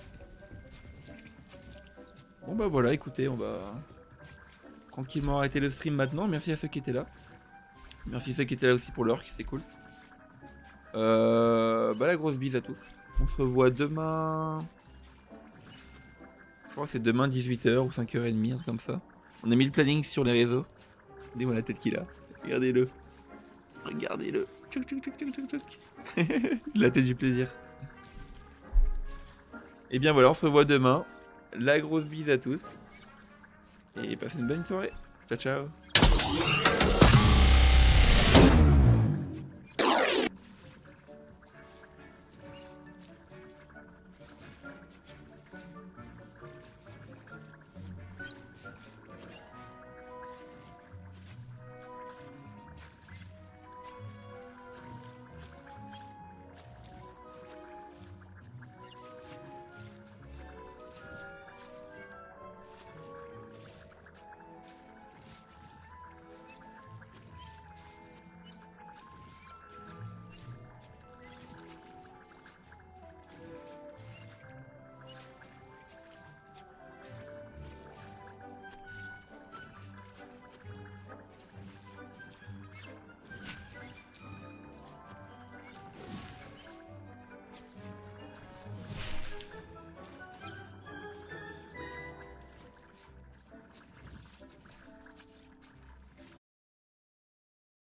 Bon bah voilà, écoutez, on va tranquillement arrêter le stream maintenant. Merci à ceux qui étaient là. Merci à ceux qui étaient là aussi pour l'orque, c'est cool. Euh, bah la grosse bise à tous. On se revoit demain. Je crois que c'est demain dix-huit heures ou cinq heures trente, un truc comme ça. On a mis le planning sur les réseaux. Regardez-moi la tête qu'il a. Regardez-le. Regardez-le. Tchouk, tchouk, tchouk, tchouk, tchouk. La tête du plaisir. Et bien voilà, on se revoit demain. La grosse bise à tous. Et passez une bonne soirée. Ciao, ciao.